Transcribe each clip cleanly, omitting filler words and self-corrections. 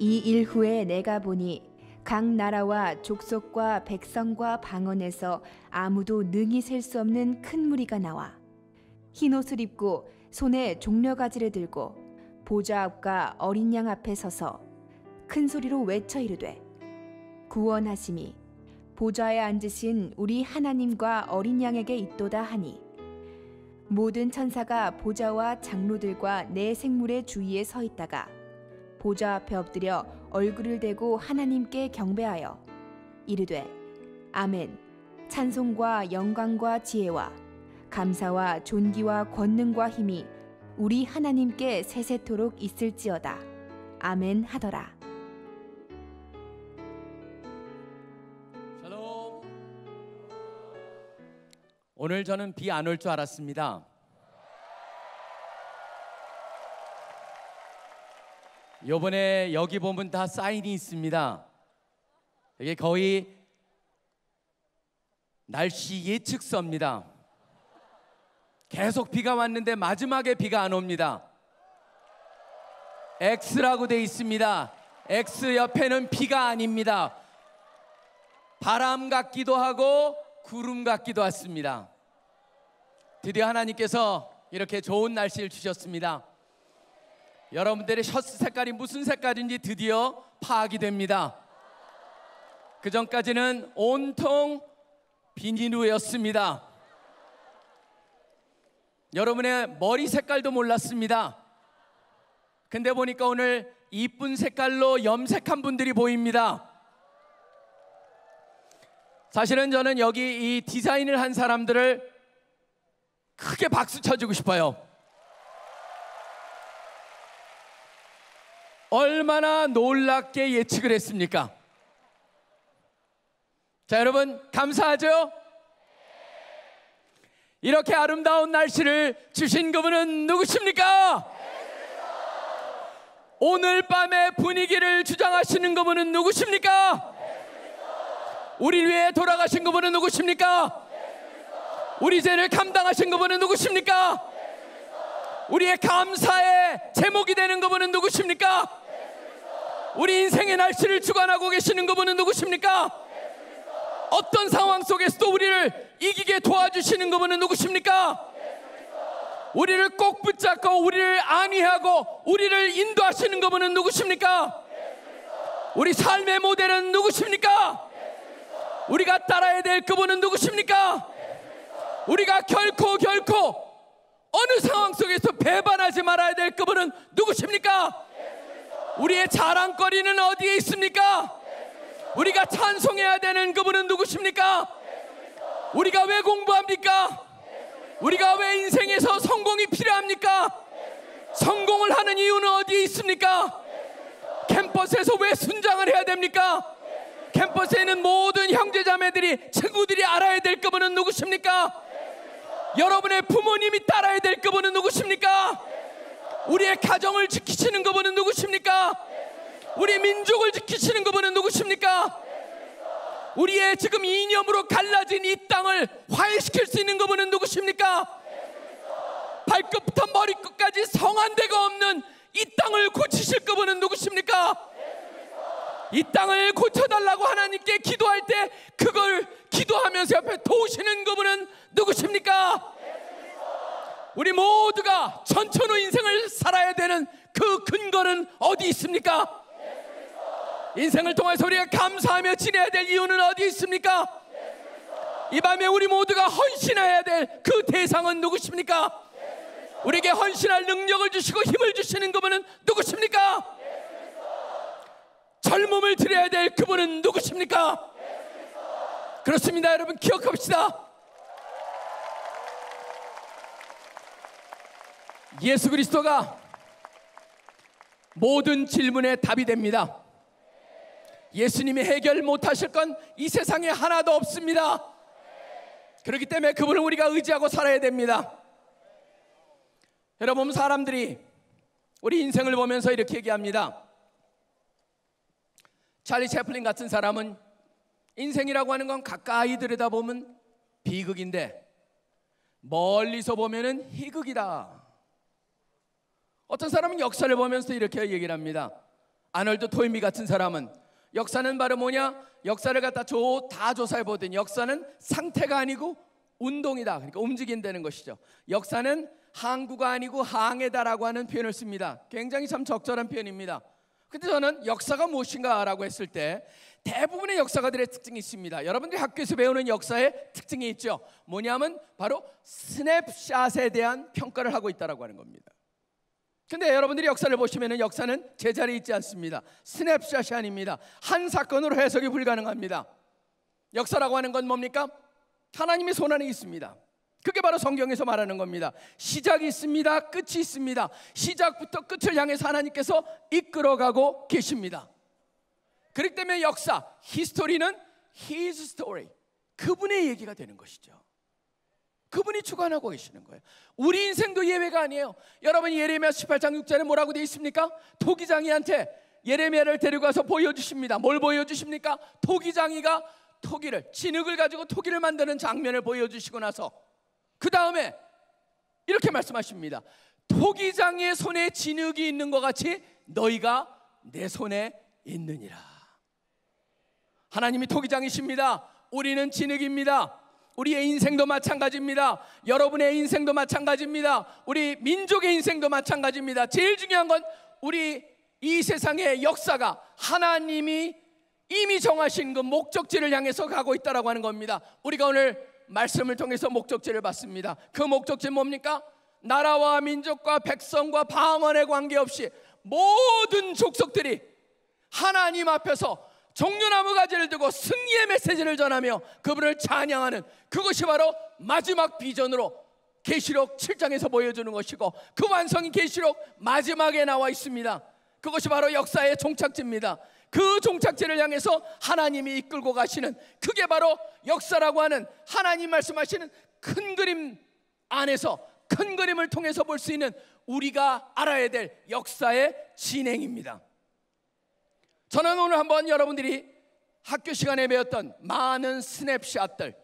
이 일 후에 내가 보니 각 나라와 족속과 백성과 방언에서 아무도 능히 셀 수 없는 큰 무리가 나와 흰 옷을 입고 손에 종려가지를 들고 보좌 앞과 어린 양 앞에 서서 큰 소리로 외쳐 이르되 구원하심이 보좌에 앉으신 우리 하나님과 어린 양에게 있도다 하니 모든 천사가 보좌와 장로들과 네 생물의 주위에 서 있다가 보좌 앞에 엎드려 얼굴을 대고 하나님께 경배하여 이르되 아멘. 찬송과 영광과 지혜와 감사와 존귀와 권능과 힘이 우리 하나님께 세세토록 있을지어다. 아멘 하더라. 샬롬. 오늘 저는 비 안 올 줄 알았습니다. 요번에 여기 보면 다 사인이 있습니다. 이게 거의 날씨 예측서입니다. 계속 비가 왔는데 마지막에 비가 안 옵니다. X라고 돼 있습니다. X 옆에는 비가 아닙니다. 바람 같기도 하고 구름 같기도 했습니다. 드디어 하나님께서 이렇게 좋은 날씨를 주셨습니다. 여러분들의 셔츠 색깔이 무슨 색깔인지 드디어 파악이 됩니다. 그 전까지는 온통 비닐우였습니다. 여러분의 머리 색깔도 몰랐습니다. 근데 보니까 오늘 이쁜 색깔로 염색한 분들이 보입니다. 사실은 저는 여기 이 디자인을 한 사람들을 크게 박수 쳐주고 싶어요. 얼마나 놀랍게 예측을 했습니까? 자, 여러분 감사하죠? 이렇게 아름다운 날씨를 주신 그분은 누구십니까? 오늘 밤의 분위기를 주장하시는 그분은 누구십니까? 우리 위해 돌아가신 그분은 누구십니까? 우리 죄를 감당하신 그분은 누구십니까? 우리의 감사의 제목이 되는 그분은 누구십니까? 우리 인생의 날씨를 주관하고 계시는 그분은 누구십니까? 어떤 상황 속에서도 우리를 이기게 도와주시는 그분은 누구십니까? 우리를 꼭 붙잡고 우리를 안위하고 우리를 인도하시는 그분은 누구십니까? 우리 삶의 모델은 누구십니까? 우리가 따라야 될 그분은 누구십니까? 우리가 결코 어느 상황 속에서 배반하지 말아야 될 그분은 누구십니까? 우리의 자랑거리는 어디에 있습니까? 우리가 찬송해야 되는 그분은 누구십니까? 우리가 왜 공부합니까? 우리가 왜 인생에서 성공이 필요합니까? 성공을 하는 이유는 어디에 있습니까? 캠퍼스에서 왜 순장을 해야 됩니까? 캠퍼스에 있는 모든 형제자매들이 친구들이 알아야 될 그분은 누구십니까? 여러분의 부모님이 따라야 될 그분은 누구십니까? 우리의 가정을 지키시는 그분은 누구십니까? 우리 민족을 지키시는 그분은 누구십니까? 우리의 지금 이념으로 갈라진 이 땅을 화해시킬 수 있는 그분은 누구십니까? 발끝부터 머리끝까지 성한 데가 없는 이 땅을 고치실 그분은 누구십니까? 이 땅을 고쳐달라고 하나님께 기도할 때 그걸 기도하면서 옆에 도우시는 그분은 누구십니까? 우리 모두가 천천후 인생을 살아야 되는 그 근거는 어디 있습니까? 인생을 통해서 우리가 감사하며 지내야 될 이유는 어디 있습니까? 이 밤에 우리 모두가 헌신해야 될 그 대상은 누구십니까? 우리에게 헌신할 능력을 주시고 힘을 주시는 그분은 누구십니까? 젊음을 드려야 될 그분은 누구십니까? 그렇습니다. 여러분 기억합시다. 예수 그리스도가 모든 질문의 답이 됩니다. 예수님이 해결 못하실 건 이 세상에 하나도 없습니다. 그렇기 때문에 그분을 우리가 의지하고 살아야 됩니다. 여러분 사람들이 우리 인생을 보면서 이렇게 얘기합니다. 찰리 채플린 같은 사람은 인생이라고 하는 건 가까이 들여다보면 비극인데 멀리서 보면은 희극이다. 어떤 사람은 역사를 보면서 이렇게 얘기를 합니다. 아놀드 토인비 같은 사람은 역사는 바로 뭐냐? 역사를 갖다 다 조사해 보더니 역사는 상태가 아니고 운동이다. 그러니까 움직인다는 것이죠. 역사는 항구가 아니고 항해다라고 하는 표현을 씁니다. 굉장히 참 적절한 표현입니다. 근데 저는 역사가 무엇인가 라고 했을 때 대부분의 역사가들의 특징이 있습니다. 여러분들이 학교에서 배우는 역사의 특징이 있죠. 뭐냐면 바로 스냅샷에 대한 평가를 하고 있다고 하는 겁니다. 근데 여러분들이 역사를 보시면 역사는 제자리에 있지 않습니다. 스냅샷이 아닙니다. 한 사건으로 해석이 불가능합니다. 역사라고 하는 건 뭡니까? 하나님의 손 안에 있습니다. 그게 바로 성경에서 말하는 겁니다. 시작이 있습니다. 끝이 있습니다. 시작부터 끝을 향해서 하나님께서 이끌어가고 계십니다. 그렇기 때문에 역사, 히스토리는 His story, 그분의 얘기가 되는 것이죠. 그분이 주관하고 계시는 거예요. 우리 인생도 예외가 아니에요. 여러분, 예레미야 18장 6절에 뭐라고 되어 있습니까? 토기장이한테 예레미야를 데려가서 보여주십니다. 뭘 보여주십니까? 토기장이가 토기를, 진흙을 가지고 토기를 만드는 장면을 보여주시고 나서 그 다음에 이렇게 말씀하십니다. 토기장이의 손에 진흙이 있는 것 같이 너희가 내 손에 있느니라. 하나님이 토기장이십니다. 우리는 진흙입니다. 우리의 인생도 마찬가지입니다. 여러분의 인생도 마찬가지입니다. 우리 민족의 인생도 마찬가지입니다. 제일 중요한 건 우리 이 세상의 역사가 하나님이 이미 정하신 그 목적지를 향해서 가고 있다고 하는 겁니다. 우리가 오늘 말씀을 통해서 목적지를 봤습니다. 그 목적지는 뭡니까? 나라와 민족과 백성과 방언에 관계없이 모든 족속들이 하나님 앞에서 종려나무 가지를 들고 승리의 메시지를 전하며 그분을 찬양하는, 그것이 바로 마지막 비전으로 계시록 7장에서 보여주는 것이고, 그 완성이 계시록 마지막에 나와 있습니다. 그것이 바로 역사의 종착지입니다. 그 종착지를 향해서 하나님이 이끌고 가시는, 그게 바로 역사라고 하는 하나님 말씀하시는 큰 그림 안에서, 큰 그림을 통해서 볼 수 있는 우리가 알아야 될 역사의 진행입니다. 저는 오늘 한번 여러분들이 학교 시간에 배웠던 많은 스냅샷들,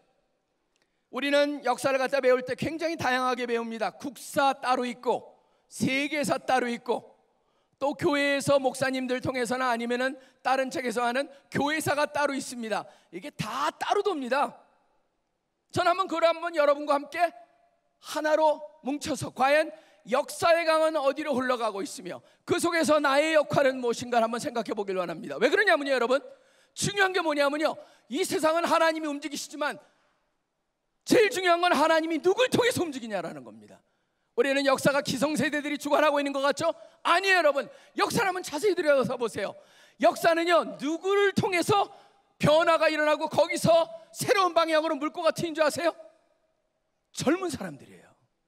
우리는 역사를 갖다 배울 때 굉장히 다양하게 배웁니다. 국사 따로 있고 세계사 따로 있고, 또 교회에서 목사님들 통해서나 아니면은 다른 책에서 하는 교회사가 따로 있습니다. 이게 다 따로 돕니다. 저는 한번 여러분과 함께 하나로 뭉쳐서 과연 역사의 강은 어디로 흘러가고 있으며 그 속에서 나의 역할은 무엇인가 한번 생각해 보길 원합니다. 왜 그러냐면요, 여러분, 중요한 게 뭐냐면요, 이 세상은 하나님이 움직이시지만 제일 중요한 건 하나님이 누굴 통해서 움직이냐라는 겁니다. 우리는 역사가 기성세대들이 주관하고 있는 것 같죠? 아니에요, 여러분. 역사를 한번 자세히 들여다보세요. 보세요. 역사는요, 누구를 통해서 변화가 일어나고 거기서 새로운 방향으로 물꼬가 트인 줄 아세요? 젊은 사람들이에요.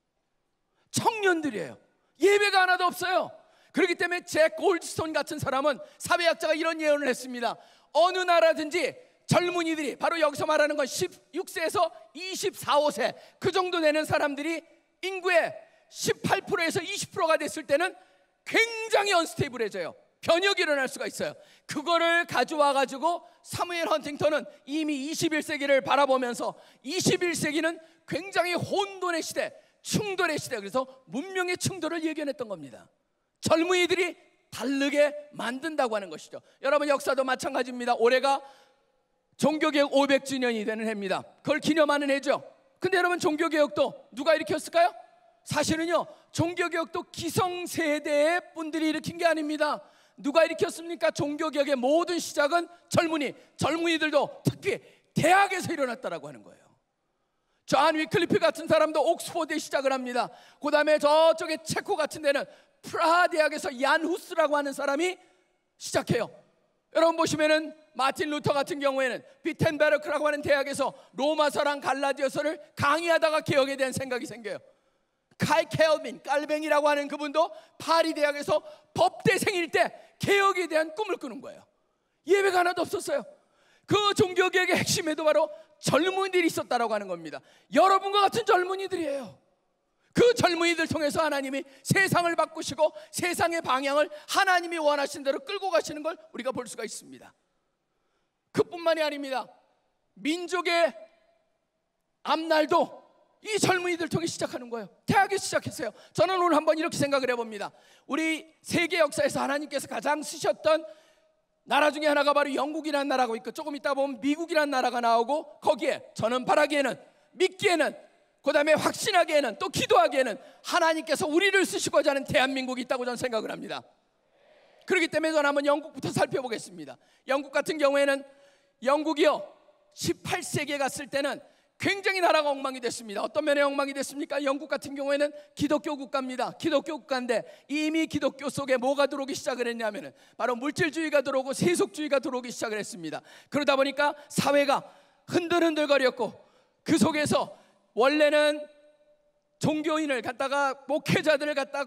청년들이에요. 예외가 하나도 없어요. 그렇기 때문에 잭 골드스톤 같은 사람은, 사회학자가 이런 예언을 했습니다. 어느 나라든지 젊은이들이, 바로 여기서 말하는 건 16세에서 24, 5세 그 정도 되는 사람들이 인구의 18%에서 20%가 됐을 때는 굉장히 언스테이블해져요. 변혁이 일어날 수가 있어요. 그거를 가져와 가지고 사무엘 헌팅턴은 이미 21세기를 바라보면서 21세기는 굉장히 혼돈의 시대, 충돌의 시대, 그래서 문명의 충돌을 예견했던 겁니다. 젊은이들이 다르게 만든다고 하는 것이죠. 여러분, 역사도 마찬가지입니다. 올해가 종교개혁 500주년이 되는 해입니다. 그걸 기념하는 해죠. 근데 여러분, 종교개혁도 누가 일으켰을까요? 사실은요, 종교개혁도 기성세대의 분들이 일으킨 게 아닙니다. 누가 일으켰습니까? 종교개혁의 모든 시작은 젊은이들도 특히 대학에서 일어났다고 하는 거예요. 존 위클리프 같은 사람도 옥스포드에 시작을 합니다. 그 다음에 저쪽에 체코 같은 데는 프라하 대학에서 얀 후스라고 하는 사람이 시작해요. 여러분 보시면은 마틴 루터 같은 경우에는 비텐베르크라고 하는 대학에서 로마서랑 갈라디아서를 강의하다가 개혁에 대한 생각이 생겨요. 카이 켈빈, 깔뱅이라고 하는 그분도 파리 대학에서 법대생일 때 개혁에 대한 꿈을 꾸는 거예요. 예외가 하나도 없었어요. 그 종교개혁의 핵심에도 바로 젊은이들이 있었다라고 하는 겁니다. 여러분과 같은 젊은이들이에요. 그 젊은이들 통해서 하나님이 세상을 바꾸시고 세상의 방향을 하나님이 원하신 대로 끌고 가시는 걸 우리가 볼 수가 있습니다. 그뿐만이 아닙니다. 민족의 앞날도 이 젊은이들 통해 시작하는 거예요. 대학에서 시작했어요. 저는 오늘 한번 이렇게 생각을 해봅니다. 우리 세계 역사에서 하나님께서 가장 쓰셨던 나라 중에 하나가 바로 영국이라는 나라가 있고, 조금 이따 보면 미국이라는 나라가 나오고, 거기에 저는 바라기에는, 믿기에는, 그 다음에 확신하기에는, 또 기도하기에는 하나님께서 우리를 쓰시고자 하는 대한민국이 있다고 저는 생각을 합니다. 그렇기 때문에 저는 한번 영국부터 살펴보겠습니다. 영국 같은 경우에는, 영국이요 18세기에 갔을 때는 굉장히 나라가 엉망이 됐습니다. 어떤 면에 엉망이 됐습니까? 영국 같은 경우에는 기독교 국가입니다. 기독교 국가인데 이미 기독교 속에 뭐가 들어오기 시작을 했냐면은 바로 물질주의가 들어오고 세속주의가 들어오기 시작을 했습니다. 그러다 보니까 사회가 흔들흔들거렸고, 그 속에서 원래는 종교인을 갖다가, 목회자들을 갖다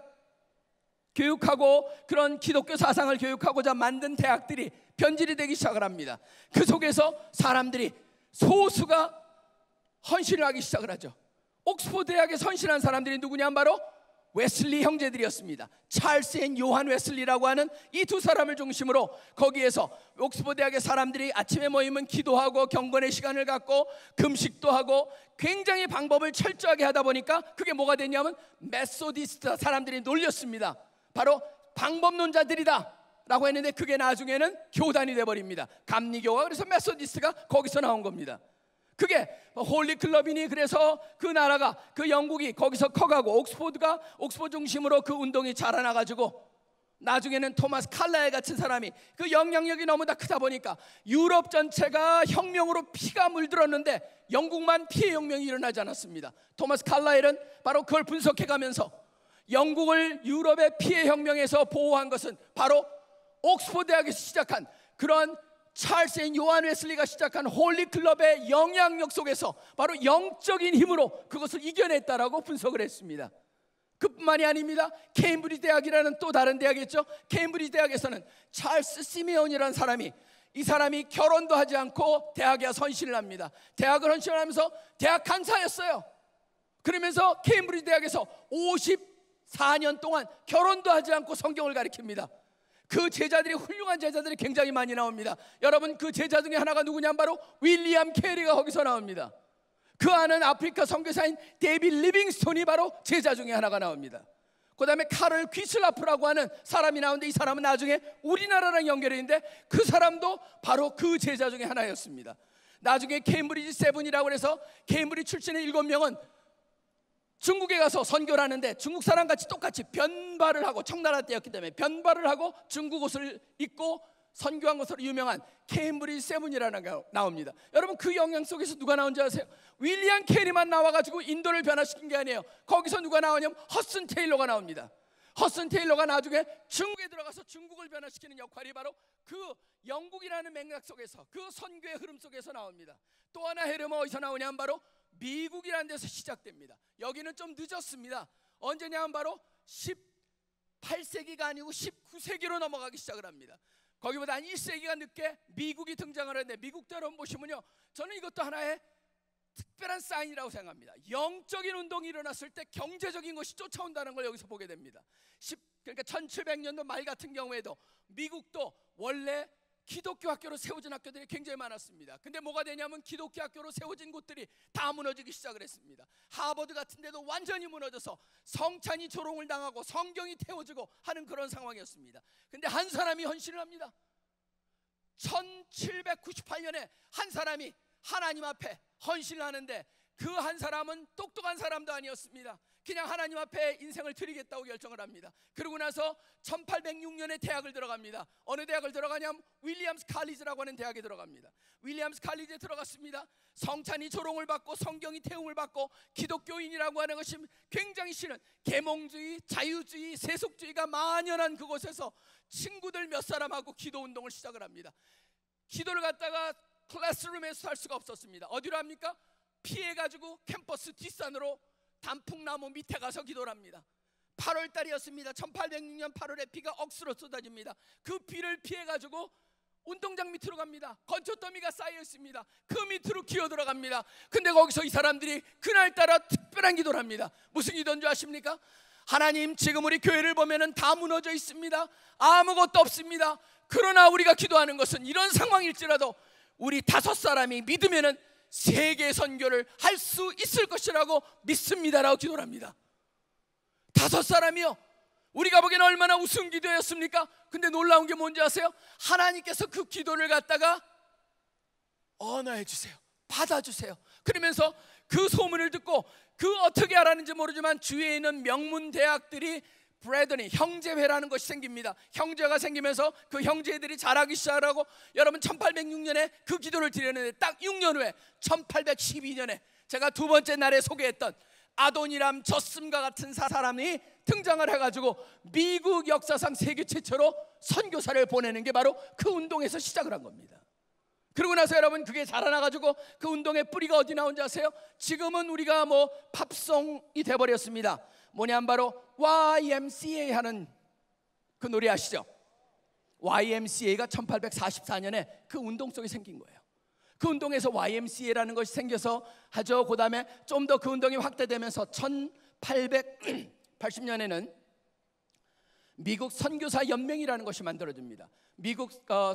교육하고 그런 기독교 사상을 교육하고자 만든 대학들이 변질이 되기 시작을 합니다. 그 속에서 사람들이, 소수가 헌신을 하기 시작을 하죠. 옥스퍼드 대학에 헌신한 사람들이 누구냐? 바로 웨슬리 형제들이었습니다. 찰스 앤 요한 웨슬리라고 하는 이 두 사람을 중심으로 거기에서 옥스퍼드 대학의 사람들이 아침에 모이면 기도하고 경건의 시간을 갖고 금식도 하고 굉장히 방법을 철저하게 하다 보니까 그게 뭐가 됐냐면 메소디스트 사람들이 놀렸습니다. 바로 방법론자들이다 라고 했는데, 그게 나중에는 교단이 돼버립니다. 감리교가. 그래서 메소디스트가 거기서 나온 겁니다. 그게 홀리 클럽이니, 그래서 그 나라가, 그 영국이 거기서 커가고, 옥스퍼드 중심으로 그 운동이 자라나가지고, 나중에는 토마스 칼라일 같은 사람이, 그 영향력이 너무 다 크다 보니까 유럽 전체가 혁명으로 피가 물들었는데 영국만 피해 혁명이 일어나지 않았습니다. 토마스 칼라일은 바로 그걸 분석해가면서 영국을 유럽의 피해 혁명에서 보호한 것은 바로 옥스퍼드 대학에서 시작한 그런 찰스 앤 요한 웨슬리가 시작한 홀리 클럽의 영향력 속에서 바로 영적인 힘으로 그것을 이겨냈다라고 분석을 했습니다. 그뿐만이 아닙니다. 케임브리지 대학이라는 또 다른 대학이 있죠. 케임브리지 대학에서는 찰스 시메온이라는 사람이, 이 사람이 결혼도 하지 않고 대학에 헌신을 합니다. 대학을 헌신을 하면서 대학 강사였어요. 그러면서 케임브리지 대학에서 54년 동안 결혼도 하지 않고 성경을 가르칩니다. 그 제자들이, 훌륭한 제자들이 굉장히 많이 나옵니다. 여러분, 그 제자 중에 하나가 누구냐면 바로 윌리엄 캐리가 거기서 나옵니다. 그 아는 아프리카 선교사인 데이빗 리빙스톤이 바로 제자 중에 하나가 나옵니다. 그 다음에 카를 귀슬라프라고 하는 사람이 나오는데, 이 사람은 나중에 우리나라랑 연결이 있는데 그 사람도 바로 그 제자 중에 하나였습니다. 나중에 케임브리지 세븐이라고 해서 케임브리지 출신의 7명은 중국에 가서 선교를 하는데, 중국 사람같이 똑같이 변발을 하고, 청나라 때였기 때문에 변발을 하고 중국 옷을 입고 선교한 것으로 유명한 케임브리지 세븐이라는 게 나옵니다. 여러분, 그 영향 속에서 누가 나온지 아세요? 윌리엄 캐리만 나와가지고 인도를 변화시킨 게 아니에요. 거기서 누가 나오냐면 허슨 테일러가 나옵니다. 허슨 테일러가 나중에 중국에 들어가서 중국을 변화시키는 역할이 바로 그 영국이라는 맥락 속에서, 그 선교의 흐름 속에서 나옵니다. 또 하나 헤르모 어디서 나오냐면 바로 미국이라는 데서 시작됩니다. 여기는 좀 늦었습니다. 언제냐면 바로 18세기가 아니고 19세기로 넘어가기 시작을 합니다. 거기보다 한 1세기가 늦게 미국이 등장을 하는데, 미국도 여러분 보시면요, 저는 이것도 하나의 특별한 사인이라고 생각합니다. 영적인 운동이 일어났을 때 경제적인 것이 쫓아온다는 걸 여기서 보게 됩니다. 그러니까 1700년도 말 같은 경우에도 미국도 원래 기독교 학교로 세워진 학교들이 굉장히 많았습니다. 근데 뭐가 되냐면 기독교 학교로 세워진 곳들이 다 무너지기 시작을 했습니다. 하버드 같은 데도 완전히 무너져서 성찬이 조롱을 당하고 성경이 태워지고 하는 그런 상황이었습니다. 근데 한 사람이 헌신을 합니다. 1798년에 한 사람이 하나님 앞에 헌신을 하는데, 그 한 사람은 똑똑한 사람도 아니었습니다. 그냥 하나님 앞에 인생을 드리겠다고 결정을 합니다. 그러고 나서 1806년에 대학을 들어갑니다. 어느 대학을 들어가냐면 윌리엄스 칼리지라고 하는 대학에 들어갑니다. 윌리엄스 칼리지에 들어갔습니다. 성찬이 조롱을 받고 성경이 태움을 받고 기독교인이라고 하는 것이 굉장히 싫은 계몽주의, 자유주의, 세속주의가 만연한 그곳에서 친구들 몇 사람하고 기도운동을 시작을 합니다. 기도를 갖다가 클래스룸에서 할 수가 없었습니다. 어디로 합니까? 피해가지고 캠퍼스 뒷산으로 단풍나무 밑에 가서 기도를 합니다. 8월달이었습니다. 1806년 8월에 비가 억수로 쏟아집니다. 그 비를 피해가지고 운동장 밑으로 갑니다. 건초더미가 쌓여 있습니다. 그 밑으로 기어 들어갑니다. 근데 거기서 이 사람들이 그날따라 특별한 기도를 합니다. 무슨 기도인 줄 아십니까? 하나님, 지금 우리 교회를 보면은 다 무너져 있습니다. 아무것도 없습니다. 그러나 우리가 기도하는 것은 이런 상황일지라도 우리 5 사람이 믿으면은 세계 선교를 할 수 있을 것이라고 믿습니다라고 기도를 합니다. 5사람이요. 우리가 보기에는 얼마나 우스운 기도였습니까? 근데 놀라운 게 뭔지 아세요? 하나님께서 그 기도를 갖다가 언어해 주세요. 받아주세요. 그러면서 그 소문을 듣고 그 어떻게 알았는지 모르지만 주위에 있는 명문 대학들이 브레더니 형제회라는 것이 생깁니다. 형제가 생기면서 그 형제들이 자라기 시작하고, 여러분 1806년에 그 기도를 드렸는데 딱 6년 후에 1812년에 제가 두 번째 날에 소개했던 아도니람 저슴과 같은 사람이 등장을 해가지고 미국 역사상 세계 최초로 선교사를 보내는 게 바로 그 운동에서 시작을 한 겁니다. 그러고 나서 여러분 그게 자라나가지고 그 운동의 뿌리가 어디 나온지 아세요? 지금은 우리가 뭐 팝송이 돼버렸습니다. 뭐냐면 바로 YMCA 하는 그 노래 아시죠? YMCA가 1844년에 그 운동 속에 생긴 거예요. 그 운동에서 YMCA라는 것이 생겨서 하죠. 그 다음에 좀 더 그 운동이 확대되면서 1880년에는 미국 선교사 연맹이라는 것이 만들어집니다. 미국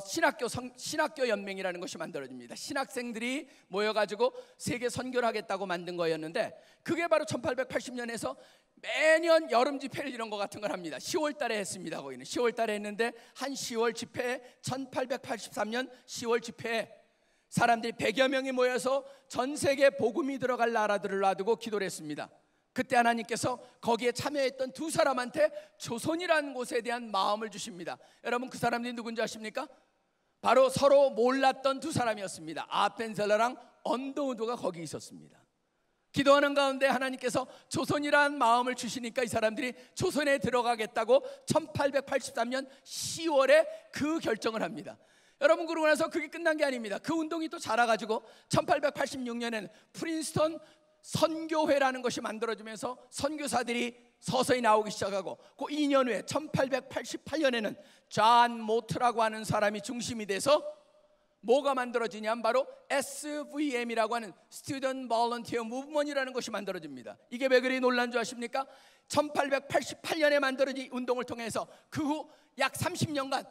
신학교 연맹이라는 것이 만들어집니다. 신학생들이 모여가지고 세계 선교를 하겠다고 만든 거였는데, 그게 바로 1880년에서 매년 여름 집회를 이런 거 같은 걸 합니다. 10월 달에 했습니다. 거기는 10월 달에 했는데 한 10월 집회에 1883년 10월 집회에 사람들이 100여 명이 모여서 전 세계 복음이 들어갈 나라들을 놔두고 기도를 했습니다. 그때 하나님께서 거기에 참여했던 두 사람한테 조선이라는 곳에 대한 마음을 주십니다. 여러분 그 사람들이 누군지 아십니까? 바로 서로 몰랐던 두 사람이었습니다. 아펜셀러랑 언더우드가 거기 있었습니다. 기도하는 가운데 하나님께서 조선이라는 마음을 주시니까 이 사람들이 조선에 들어가겠다고 1883년 10월에 그 결정을 합니다. 여러분 그러고 나서 그게 끝난 게 아닙니다. 그 운동이 또 자라가지고 1886년에는 프린스턴 선교회라는 것이 만들어지면서 선교사들이 서서히 나오기 시작하고, 그 2년 후에 1888년에는 존 모트라고 하는 사람이 중심이 돼서 뭐가 만들어지냐면 바로 SVM이라고 하는 Student Volunteer Movement이라는 것이 만들어집니다. 이게 왜 그리 놀란 줄 아십니까? 1888년에 만들어진 운동을 통해서 그 후 약 30년간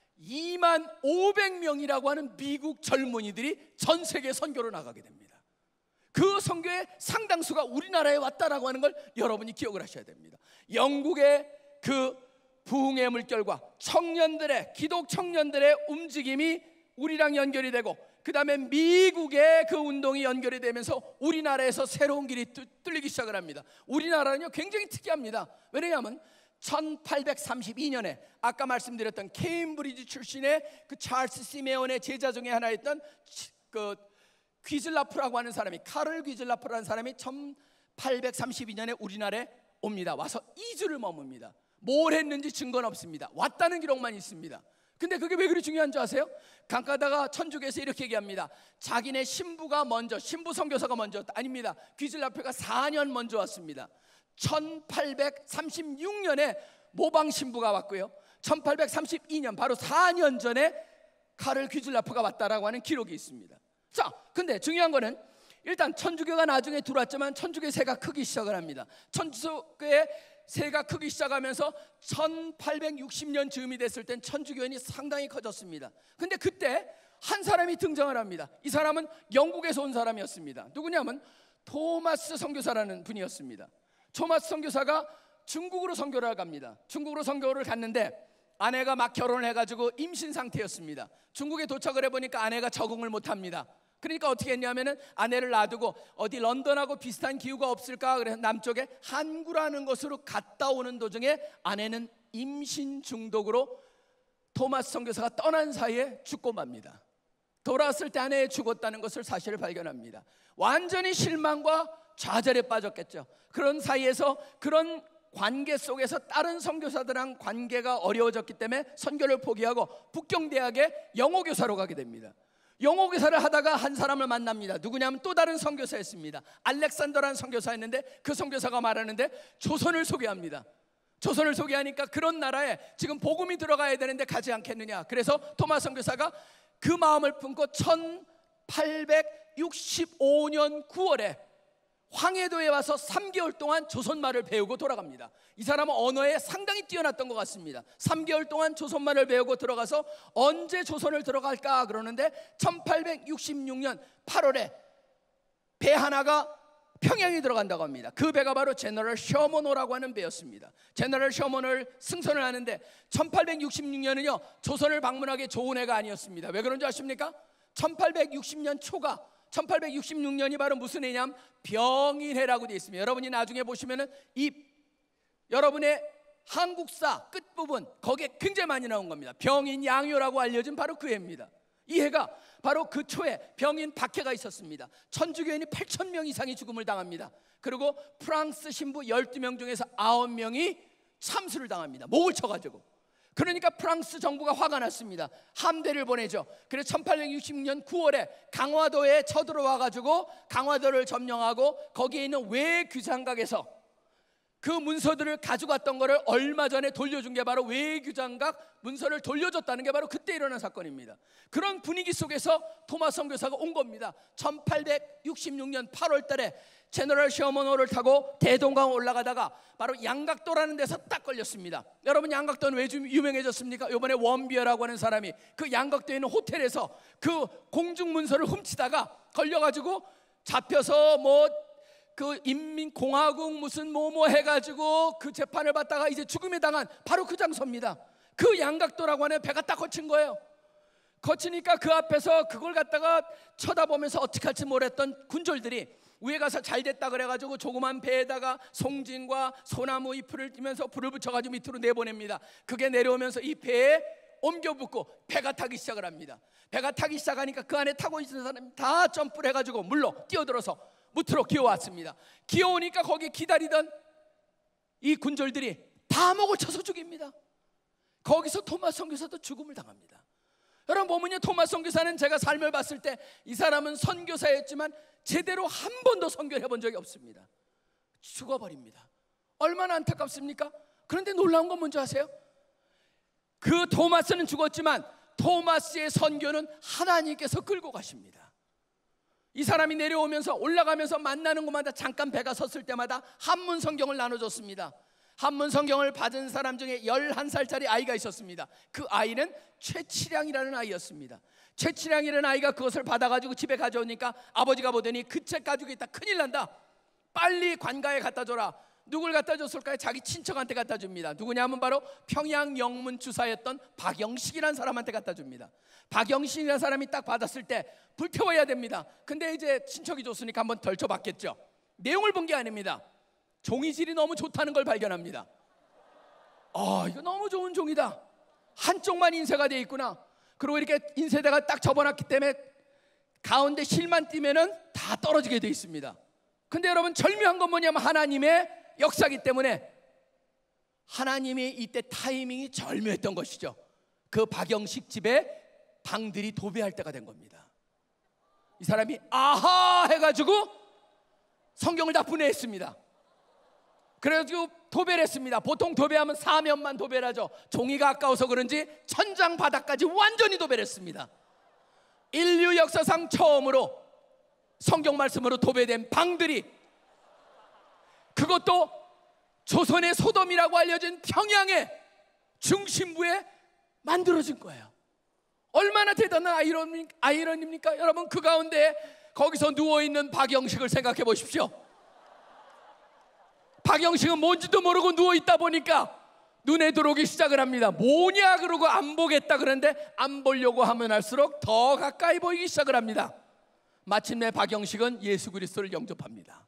2만 500명이라고 하는 미국 젊은이들이 전 세계 선교로 나가게 됩니다. 그 선교의 상당수가 우리나라에 왔다라고 하는 걸 여러분이 기억을 하셔야 됩니다. 영국의 그 부흥의 물결과 청년들의, 기독 청년들의 움직임이 우리랑 연결이 되고, 그 다음에 미국의 그 운동이 연결이 되면서 우리나라에서 새로운 길이 뚫리기 시작을 합니다. 우리나라는요 굉장히 특이합니다. 왜냐하면 1832년에 아까 말씀드렸던 케임브리지 출신의 그 찰스 시메온의 제자 중에 하나였던 그 귀즐라프라고 하는 사람이, 카를 귀즐라프라는 사람이 1832년에 우리나라에 옵니다. 와서 2주를 머뭅니다. 뭘 했는지 증거는 없습니다. 왔다는 기록만 있습니다. 근데 그게 왜 그리 중요한 줄 아세요? 강가다가 천주교에서 이렇게 얘기합니다. 자기네 신부가 먼저, 신부 선교사가 먼저, 아닙니다. 귀즐라프가 4년 먼저 왔습니다. 1836년에 모방 신부가 왔고요, 1832년 바로 4년 전에 카를 귀즐라프가 왔다라고 하는 기록이 있습니다. 자, 근데 중요한 거는 일단 천주교가 나중에 들어왔지만 천주교의 세가 크기 시작을 합니다. 천주교의 세가 크기 시작하면서 1860년 즈음이 됐을 땐 천주교인이 상당히 커졌습니다. 근데 그때 한 사람이 등장을 합니다. 이 사람은 영국에서 온 사람이었습니다. 누구냐면 토마스 선교사라는 분이었습니다. 토마스 선교사가 중국으로 선교를 갑니다. 중국으로 선교를 갔는데 아내가 막 결혼을 해가지고 임신 상태였습니다. 중국에 도착을 해보니까 아내가 적응을 못합니다. 그러니까 어떻게 했냐면은 아내를 놔두고 어디 런던하고 비슷한 기후가 없을까, 그래서 남쪽에 항구라는 곳으로 갔다 오는 도중에 아내는 임신 중독으로 토마스 선교사가 떠난 사이에 죽고 맙니다. 돌아왔을 때 아내가 죽었다는 것을 사실을 발견합니다. 완전히 실망과 좌절에 빠졌겠죠. 그런 사이에서, 그런 관계 속에서 다른 선교사들랑 관계가 어려워졌기 때문에 선교를 포기하고 북경대학에 영어교사로 가게 됩니다. 영어교사를 하다가 한 사람을 만납니다. 누구냐면 또 다른 선교사였습니다. 알렉산더라는 선교사였는데 그 선교사가 말하는데 조선을 소개합니다. 조선을 소개하니까 그런 나라에 지금 복음이 들어가야 되는데 가지 않겠느냐. 그래서 토마스 선교사가 그 마음을 품고 1865년 9월에 황해도에 와서 3개월 동안 조선말을 배우고 돌아갑니다. 이 사람은 언어에 상당히 뛰어났던 것 같습니다. 3개월 동안 조선말을 배우고 들어가서 언제 조선을 들어갈까 그러는데 1866년 8월에 배 하나가 평양에 들어간다고 합니다. 그 배가 바로 제너럴 셔먼호라고 하는 배였습니다. 제너럴 셔먼을 승선을 하는데 1866년은요 조선을 방문하기 좋은 해가 아니었습니다. 왜 그런 줄 아십니까? 1860년 초가 1866년이 바로 무슨 해냐면 병인해라고 되어 있습니다. 여러분이 나중에 보시면은 이 여러분의 한국사 끝부분 거기에 굉장히 많이 나온 겁니다. 병인양요라고 알려진 바로 그 해입니다. 이 해가 바로 그 초에 병인 박해가 있었습니다. 천주교인이 8,000명 이상이 죽음을 당합니다. 그리고 프랑스 신부 12명 중에서 9명이 참수를 당합니다. 목을 쳐가지고. 그러니까 프랑스 정부가 화가 났습니다. 함대를 보내죠. 그래서 1866년 9월에 강화도에 쳐들어와가지고 강화도를 점령하고 거기에 있는 외교장각에서 그 문서들을 가져갔던 거를 얼마 전에 돌려준 게 바로 외교장각 문서를 돌려줬다는 게 바로 그때 일어난 사건입니다. 그런 분위기 속에서 토마스 선교사가 온 겁니다. 1866년 8월 달에 제너럴 셔먼호를 타고 대동강 올라가다가 바로 양각도라는 데서 딱 걸렸습니다. 여러분 양각도는 왜 유명해졌습니까? 이번에 원비어라고 하는 사람이 그 양각도에 있는 호텔에서 그 공중문서를 훔치다가 걸려가지고 잡혀서 그 인민공화국 무슨 뭐뭐 해가지고 그 재판을 받다가 이제 죽음에 당한 바로 그 장소입니다. 그 양각도라고 하는 배가 딱 거친 거예요. 거치니까 그 앞에서 그걸 갖다가 쳐다보면서 어떻게 할지 모르겠던 군졸들이 위에 가서 잘 됐다 그래가지고 조그만 배에다가 송진과 소나무 잎을 띄면서 불을 붙여가지고 밑으로 내보냅니다. 그게 내려오면서 이 배에 옮겨붙고 배가 타기 시작을 합니다. 배가 타기 시작하니까 그 안에 타고 있는 사람이 다 점프를 해가지고 물로 뛰어들어서 무트로 기어왔습니다. 기어오니까 거기 기다리던 이 군졸들이 다 목을 쳐서 죽입니다. 거기서 토마스 선교사도 죽음을 당합니다. 여러분 보면요 토마스 선교사는 제가 삶을 봤을 때 이 사람은 선교사였지만 제대로 한 번도 선교를 해본 적이 없습니다. 죽어버립니다. 얼마나 안타깝습니까? 그런데 놀라운 건 뭔지 아세요? 그 토마스는 죽었지만 토마스의 선교는 하나님께서 끌고 가십니다. 이 사람이 내려오면서 올라가면서 만나는 곳마다 잠깐 배가 섰을 때마다 한문 성경을 나눠줬습니다. 한문 성경을 받은 사람 중에 11살짜리 아이가 있었습니다. 그 아이는 최치량이라는 아이였습니다. 최치량이라는 아이가 그것을 받아가지고 집에 가져오니까 아버지가 보더니 그 책 가지고 있다 큰일 난다, 빨리 관가에 갖다 줘라. 누굴 갖다 줬을까요? 자기 친척한테 갖다 줍니다. 누구냐면 바로 평양 영문 주사였던 박영식이라는 사람한테 갖다 줍니다. 박영식이라는 사람이 딱 받았을 때 불태워야 됩니다. 근데 이제 친척이 줬으니까 한번 덜 쳐봤겠죠. 내용을 본 게 아닙니다. 종이질이 너무 좋다는 걸 발견합니다. 이거 너무 좋은 종이다. 한쪽만 인쇄가 되어 있구나. 그리고 이렇게 인쇄대가 딱 접어놨기 때문에 가운데 실만 띄면은 다 떨어지게 되어 있습니다. 근데 여러분 절묘한 건 뭐냐면 하나님의 역사이기 때문에 하나님이 이때 타이밍이 절묘했던 것이죠. 그 박영식 집에 방들이 도배할 때가 된 겁니다. 이 사람이 아하 해가지고 성경을 다 분해했습니다. 그래가지고 도배를 했습니다. 보통 도배하면 사면만 도배를 하죠. 종이가 아까워서 그런지 천장 바닥까지 완전히 도배를 했습니다. 인류 역사상 처음으로 성경 말씀으로 도배된 방들이, 그것도 조선의 소돔이라고 알려진 평양의 중심부에 만들어진 거예요. 얼마나 대단한 아이러니입니까? 여러분 그 가운데 거기서 누워있는 박영식을 생각해 보십시오. 박영식은 뭔지도 모르고 누워있다 보니까 눈에 들어오기 시작을 합니다. 뭐냐 그러고 안 보겠다 그러는데 안 보려고 하면 할수록 더 가까이 보이기 시작을 합니다. 마침내 박영식은 예수 그리스도를 영접합니다.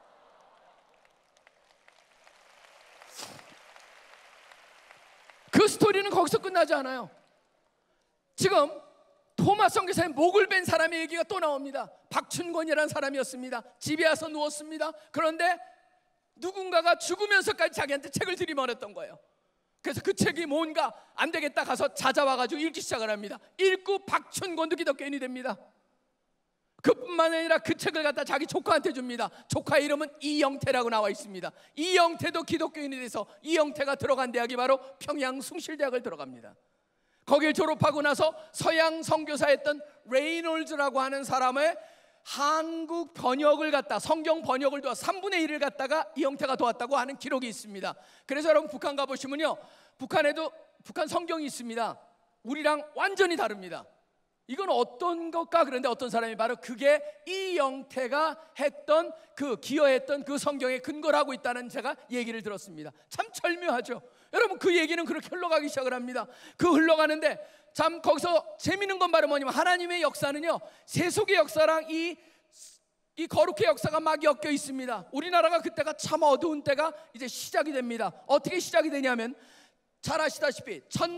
그 스토리는 거기서 끝나지 않아요. 지금 토마스 선교사의 목을 벤 사람의 얘기가 또 나옵니다. 박춘권이라는 사람이었습니다. 집에 와서 누웠습니다. 그런데 누군가가 죽으면서까지 자기한테 책을 들이밀었던 거예요. 그래서 그 책이 뭔가 안 되겠다 가서 찾아와가지고 읽기 시작을 합니다. 읽고 박춘권도 기독교인이 됩니다. 그뿐만 아니라 그 책을 갖다 자기 조카한테 줍니다. 조카의 이름은 이영태라고 나와 있습니다. 이영태도 기독교인이 돼서 이영태가 들어간 대학이 바로 평양 숭실대학을 들어갑니다. 거길 졸업하고 나서 서양 선교사였던 레이놀즈라고 하는 사람의 한국 번역을 갖다, 성경 번역을 도와 3분의 1을 갖다가 이영태가 도왔다고 하는 기록이 있습니다. 그래서 여러분 북한 가보시면요, 북한에도 북한 성경이 있습니다. 우리랑 완전히 다릅니다. 이건 어떤 것까? 그런데 어떤 사람이 바로 그게 이영태가 했던 기여했던 그 성경의 근거를 하고 있다는 제가 얘기를 들었습니다. 참 절묘하죠. 여러분, 그 얘기는 그렇게 흘러가기 시작을 합니다. 흘러가는데 참 거기서 재미있는 건 바로 뭐냐면, 하나님의 역사는요, 세속의 역사랑 이 거룩의 역사가 막 엮여 있습니다. 우리나라가 그때가 참 어두운 때가 이제 시작이 됩니다. 어떻게 시작이 되냐면, 잘 아시다시피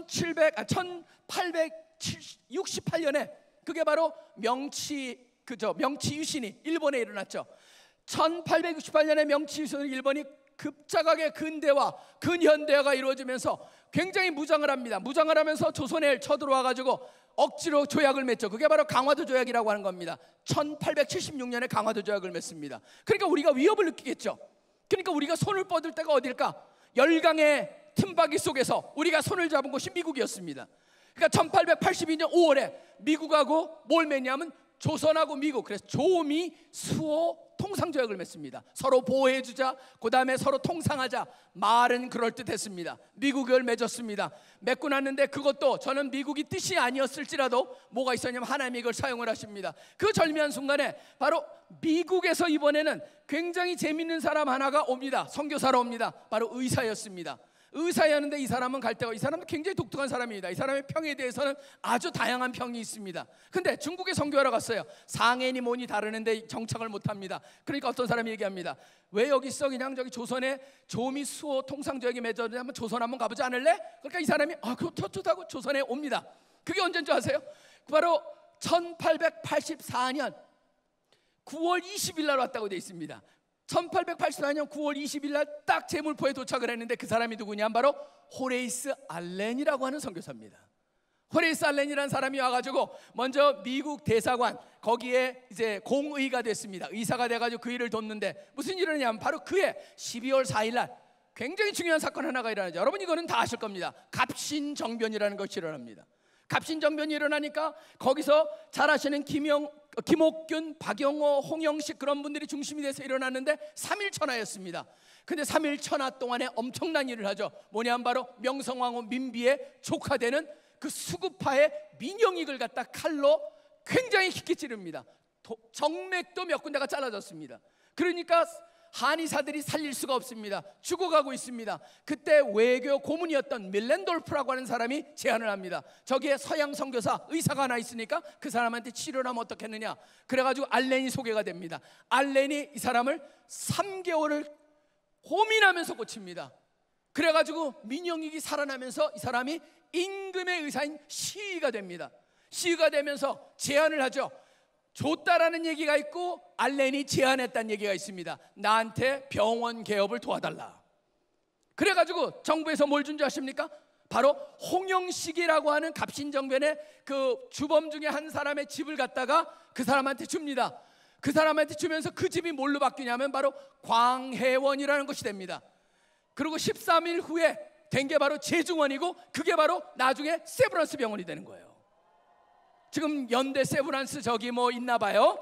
1868년에 그게 바로 명치 유신이 일본에 일어났죠. 1868년에 명치 유신은 일본이 급작하게 근대화, 근현대화가 이루어지면서 굉장히 무장을 합니다. 무장을 하면서 조선에 쳐들어와 가지고 억지로 조약을 맺죠. 그게 바로 강화도 조약이라고 하는 겁니다. 1876년에 강화도 조약을 맺습니다. 그러니까 우리가 위협을 느끼겠죠. 그러니까 우리가 손을 뻗을 때가 어딜까? 열강의 틈바기 속에서 우리가 손을 잡은 곳이 미국이었습니다. 그러니까 1882년 5월에 미국하고 뭘 맺냐면 조선하고 미국, 그래서 조미 수호 통상조약을 맺습니다. 서로 보호해주자, 그 다음에 서로 통상하자. 말은 그럴듯했습니다. 미국을 맺었습니다. 맺고 났는데 그것도 저는 미국이 뜻이 아니었을지라도 뭐가 있었냐면 하나님이 이걸 사용을 하십니다. 그 절묘한 순간에 바로 미국에서 이번에는 굉장히 재밌는 사람 하나가 옵니다. 선교사로 옵니다. 바로 의사였습니다. 의사였는데 이 사람은 이 사람은 굉장히 독특한 사람입니다. 이 사람의 평에 대해서는 아주 다양한 평이 있습니다. 근데 중국에 선교하러 갔어요. 상해니 뭐니 다르는데 정착을 못합니다. 그러니까 어떤 사람이 얘기합니다. 왜 여기 있어? 그냥 저기 조선에 조미 수호 통상조약이 맺어졌는데 한번 조선 한번 가보지 않을래? 그러니까 이 사람이 그거 좋다고 조선에 옵니다. 그게 언제인 줄 아세요? 바로 1884년 9월 20일 날 왔다고 되어 있습니다. 1884년 9월 20일 날 딱 제물포에 도착을 했는데 그 사람이 누구냐? 바로 호레이스 알렌이라고 하는 선교사입니다. 호레이스 알렌이라는 사람이 와가지고 먼저 미국 대사관 거기에 이제 공의가 됐습니다. 의사가 돼가지고 그 일을 돕는데 무슨 일을 하냐면 바로 그해 12월 4일 날 굉장히 중요한 사건 하나가 일어나죠. 여러분, 이거는 다 아실 겁니다. 갑신정변이라는 것이 일어납니다. 갑신정변이 일어나니까 거기서 잘 아시는 김옥균, 박영호, 홍영식 그런 분들이 중심이 돼서 일어났는데 3일 천하였습니다. 근데 3일 천하 동안에 엄청난 일을 하죠. 뭐냐면 바로 명성황후 민비의 조카되는 그 수구파의 민영익을 갖다 칼로 굉장히 깊게 찌릅니다. 정맥도 몇 군데가 잘라졌습니다. 그러니까 한의사들이 살릴 수가 없습니다. 죽어가고 있습니다. 그때 외교 고문이었던 밀렌돌프라고 하는 사람이 제안을 합니다. 저기에 서양 선교사 의사가 하나 있으니까 그 사람한테 치료를 하면 어떻겠느냐. 그래가지고 알렌이 소개가 됩니다. 알렌이 이 사람을 3개월을 고민하면서 고칩니다. 그래가지고 민영익이 살아나면서 이 사람이 임금의 의사인 시의가 됩니다. 시의가 되면서 제안을 하죠. 줬다라는 얘기가 있고 알렌이 제안했다는 얘기가 있습니다. 나한테 병원 개업을 도와달라. 그래가지고 정부에서 뭘 준 줄 아십니까? 바로 홍영식이라고 하는 갑신정변의 그 주범 중에 한 사람의 집을 갖다가 그 사람한테 줍니다. 그 사람한테 주면서 그 집이 뭘로 바뀌냐면 바로 광해원이라는 것이 됩니다. 그리고 13일 후에 된 게 바로 제중원이고 그게 바로 나중에 세브란스 병원이 되는 거예요. 지금 연대 세브란스 저기 뭐 있나 봐요.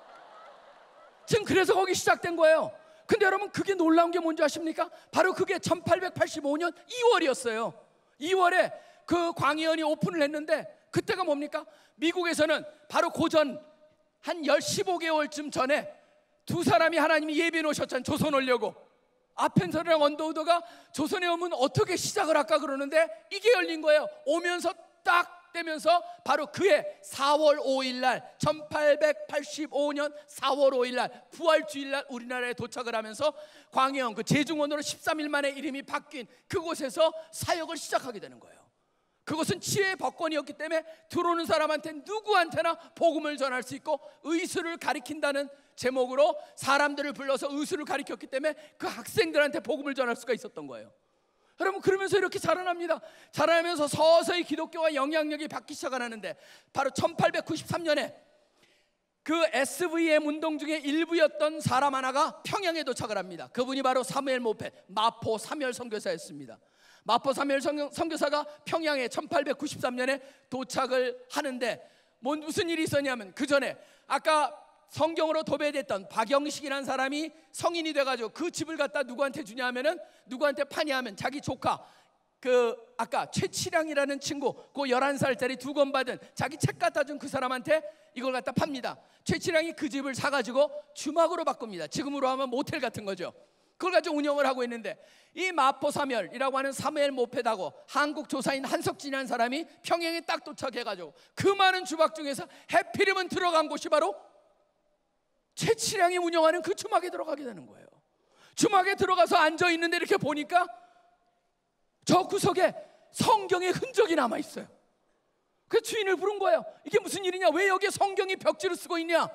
지금 그래서 거기 시작된 거예요. 근데 여러분, 그게 놀라운 게 뭔지 아십니까? 바로 그게 1885년 2월이었어요 2월에 그 광해원이 오픈을 했는데 그때가 뭡니까? 미국에서는 바로 고전 한 15개월쯤 전에 두 사람이 하나님이 예비해 놓으셨잖아요. 조선 오려고. 아펜서랑 언더우드가 조선에 오면 어떻게 시작을 할까 그러는데 이게 열린 거예요. 오면서 딱 되면서 바로 그해 4월 5일 날 1885년 4월 5일 날 부활주일 날 우리나라에 도착을 하면서 광해원 그 제중원으로 13일 만에 이름이 바뀐 그곳에서 사역을 시작하게 되는 거예요. 그것은 지혜의 법권이었기 때문에 들어오는 사람한테 누구한테나 복음을 전할 수 있고 의술을 가리킨다는 제목으로 사람들을 불러서 의술을 가리켰기 때문에 그 학생들한테 복음을 전할 수가 있었던 거예요. 여러분, 그러면서 이렇게 자라납니다. 자라면서 서서히 기독교와 영향력이 받기 시작하는데 바로 1893년에 그 SVM 운동 중에 일부였던 사람 하나가 평양에 도착을 합니다. 그분이 바로 사무엘 모페 마포 사무엘 선교사였습니다. 마포 사무엘 선교사가 평양에 1893년에 도착을 하는데 무슨 일이 있었냐면 그 전에 아까 성경으로 도배됐던 박영식이라는 사람이 성인이 돼가지고 그 집을 갖다 누구한테 주냐 하면은 누구한테 파냐 하면 자기 조카 아까 최치량이라는 친구, 그 11살짜리 2권 받은 자기 책 갖다 준 그 사람한테 이걸 갖다 팝니다. 최치량이 그 집을 사가지고 주막으로 바꿉니다. 지금으로 하면 모텔 같은 거죠. 그걸 가지고 운영을 하고 있는데, 이 마포사멸이라고 하는 사무엘 모페다고 한국 조사인 한석진이라는 사람이 평양에 딱 도착해가지고 그 많은 주막 중에서 해피리면 들어간 곳이 바로 최치량이 운영하는 그 주막에 들어가게 되는 거예요. 주막에 들어가서 앉아있는데 이렇게 보니까 저 구석에 성경의 흔적이 남아있어요. 그 주인을 부른 거예요. 이게 무슨 일이냐? 왜 여기에 성경이 벽지를 쓰고 있냐?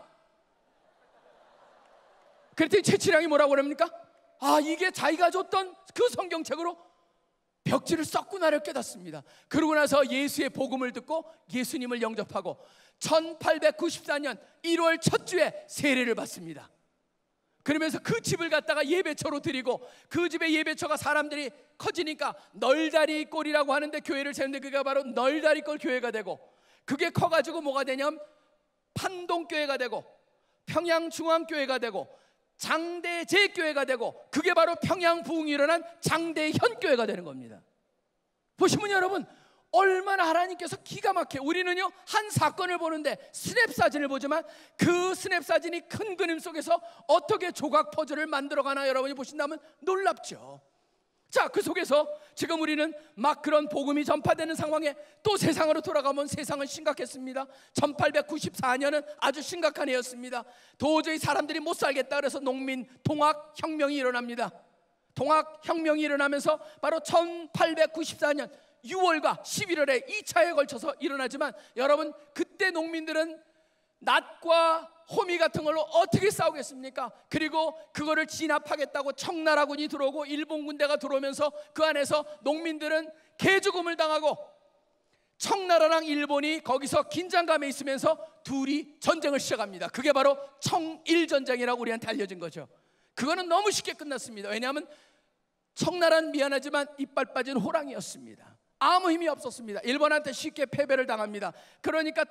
그랬더니 최치량이 뭐라고 그럽니까? 이게 자기가 줬던 그 성경책으로 벽지를 썼구나를 깨닫습니다. 그러고 나서 예수의 복음을 듣고 예수님을 영접하고 1894년 1월 첫 주에 세례를 받습니다. 그러면서 그 집을 갖다가 예배처로 드리고, 그 집의 예배처가 사람들이 커지니까 널다리꼴이라고 하는데 교회를 세우는데, 그게 바로 널다리꼴 교회가 되고, 그게 커가지고 뭐가 되냐면 판동교회가 되고 평양중앙교회가 되고 장대제교회가 되고, 그게 바로 평양 부흥이 일어난 장대현교회가 되는 겁니다. 보시면 여러분, 얼마나 하나님께서 기가 막혀. 우리는요 한 사건을 보는데 스냅사진을 보지만 그 스냅사진이 큰 그림 속에서 어떻게 조각 퍼즐을 만들어가나 여러분이 보신다면 놀랍죠. 자, 그 속에서 지금 우리는 막 그런 복음이 전파되는 상황에 또 세상으로 돌아가면 세상은 심각했습니다. 1894년은 아주 심각한 해였습니다. 도저히 사람들이 못 살겠다 그래서 농민 동학혁명이 일어납니다. 동학혁명이 일어나면서 바로 1894년 6월과 11월에 2차에 걸쳐서 일어나지만, 여러분 그때 농민들은 낫과 호미 같은 걸로 어떻게 싸우겠습니까? 그리고 그거를 진압하겠다고 청나라군이 들어오고 일본 군대가 들어오면서 그 안에서 농민들은 개죽음을 당하고, 청나라랑 일본이 거기서 긴장감에 있으면서 둘이 전쟁을 시작합니다. 그게 바로 청일전쟁이라고 우리한테 알려진 거죠. 그거는 너무 쉽게 끝났습니다. 왜냐하면 청나라는 미안하지만 이빨 빠진 호랑이였습니다. 아무 힘이 없었습니다. 일본한테 쉽게 패배를 당합니다. 그러니까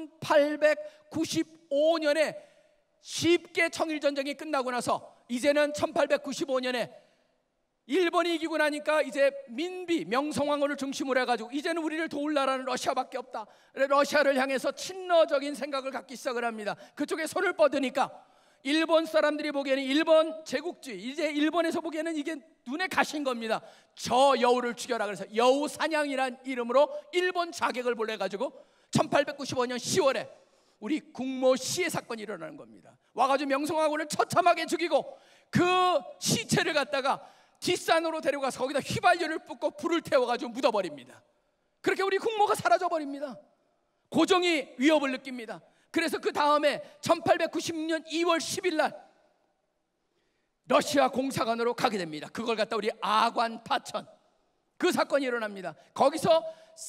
1895년에 쉽게 청일전쟁이 끝나고 나서 이제는 1895년에 일본이 이기고 나니까 이제 민비 명성황후를 중심으로 해가지고 이제는 우리를 도울 나라는 러시아밖에 없다. 러시아를 향해서 친러적인 생각을 갖기 시작을 합니다. 그쪽에 손을 뻗으니까 일본 사람들이 보기에는 일본 제국주의, 이제 일본에서 보기에는 이게 눈에 가신 겁니다. 저 여우를 죽여라. 그래서 여우 사냥이란 이름으로 일본 자객을 보내가지고 1895년 10월에 우리 국모 시해 사건이 일어나는 겁니다. 와가지고 명성황후를 처참하게 죽이고 그 시체를 갖다가 뒷산으로 데려가서 거기다 휘발유를 붓고 불을 태워가지고 묻어버립니다. 그렇게 우리 국모가 사라져버립니다. 고종이 위협을 느낍니다. 그래서 그 다음에 1896년 2월 10일 날 러시아 공사관으로 가게 됩니다. 그걸 갖다 우리 아관 파천, 그 사건이 일어납니다. 거기서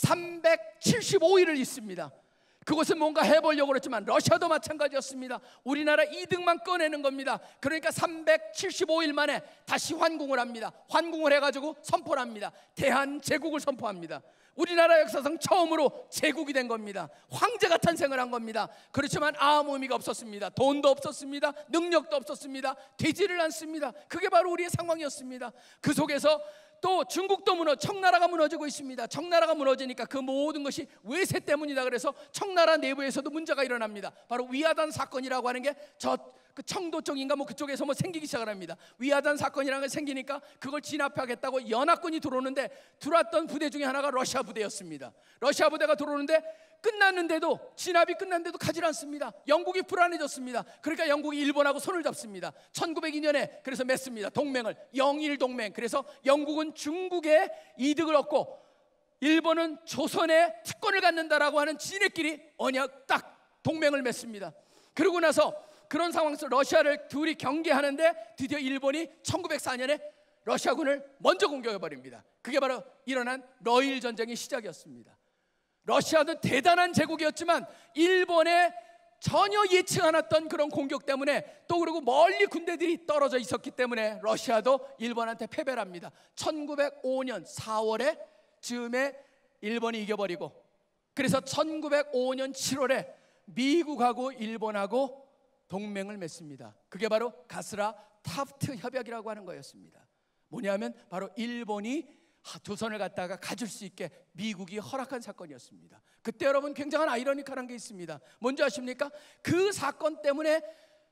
375일을 있습니다. 그것은 뭔가 해보려고 그랬지만 러시아도 마찬가지였습니다. 우리나라 이득만 꺼내는 겁니다. 그러니까 375일 만에 다시 환궁을 합니다. 환궁을 해가지고 선포를 합니다. 대한제국을 선포합니다. 우리나라 역사상 처음으로 제국이 된 겁니다. 황제가 탄생을 한 겁니다. 그렇지만 아무 의미가 없었습니다. 돈도 없었습니다. 능력도 없었습니다. 되지를 않습니다. 그게 바로 우리의 상황이었습니다. 그 속에서 또 중국도 청나라가 무너지고 있습니다. 청나라가 무너지니까 그 모든 것이 외세 때문이다. 그래서 청나라 내부에서도 문제가 일어납니다. 바로 위화단 사건이라고 하는 게 그 청도 쪽인가 그쪽에서 생기기 시작을 합니다. 위화단 사건이라는 게 생기니까 그걸 진압하겠다고 연합군이 들어오는데, 들어왔던 부대 중에 하나가 러시아 부대였습니다. 러시아 부대가 들어오는데 끝났는데도, 진압이 끝났는데도 가지 않습니다. 영국이 불안해졌습니다. 그러니까 영국이 일본하고 손을 잡습니다. 1902년에 그래서 맺습니다. 동맹을, 영일동맹. 그래서 영국은 중국의 이득을 얻고 일본은 조선의 특권을 갖는다라고 하는 지네끼리 언약 딱 동맹을 맺습니다. 그러고 나서 그런 상황에서 러시아를 둘이 경계하는데 드디어 일본이 1904년에 러시아군을 먼저 공격해버립니다. 그게 바로 일어난 러일 전쟁의 시작이었습니다. 러시아도 대단한 제국이었지만 일본의 전혀 예측 않았던 그런 공격 때문에, 또 그리고 멀리 군대들이 떨어져 있었기 때문에 러시아도 일본한테 패배를 합니다. 1905년 4월에 즈음에 일본이 이겨버리고, 그래서 1905년 7월에 미국하고 일본하고 동맹을 맺습니다. 그게 바로 가스라 타프트 협약이라고 하는 거였습니다. 뭐냐면 바로 일본이 조선을 갖다가 가질 수 있게 미국이 허락한 사건이었습니다. 그때 여러분 굉장한 아이러니컬한 게 있습니다. 뭔지 아십니까? 그 사건 때문에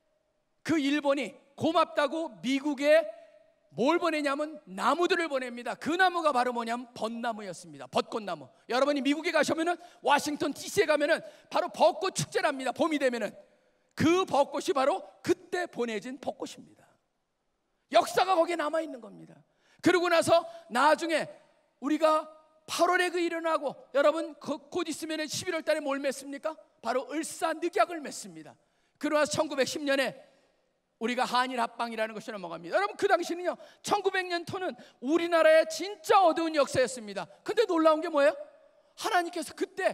그 일본이 고맙다고 미국에 뭘 보내냐면 나무들을 보냅니다. 그 나무가 바로 뭐냐면 벚나무였습니다. 벚꽃나무. 여러분이 미국에 가시면은 워싱턴 DC에 가면은 바로 벚꽃 축제랍니다. 봄이 되면은 그 벚꽃이 바로 그때 보내진 벚꽃입니다. 역사가 거기에 남아 있는 겁니다. 그러고 나서 나중에 우리가 8월에 그 일어나고, 여러분 곧 있으면 11월 달에 뭘 맺습니까? 바로 을사늑약을 맺습니다. 그러고 나서 1910년에 우리가 한일 합방이라는 것이 넘어갑니다. 여러분 그 당시는요 1900년토는 우리나라의 진짜 어두운 역사였습니다. 근데 놀라운 게 뭐예요? 하나님께서 그때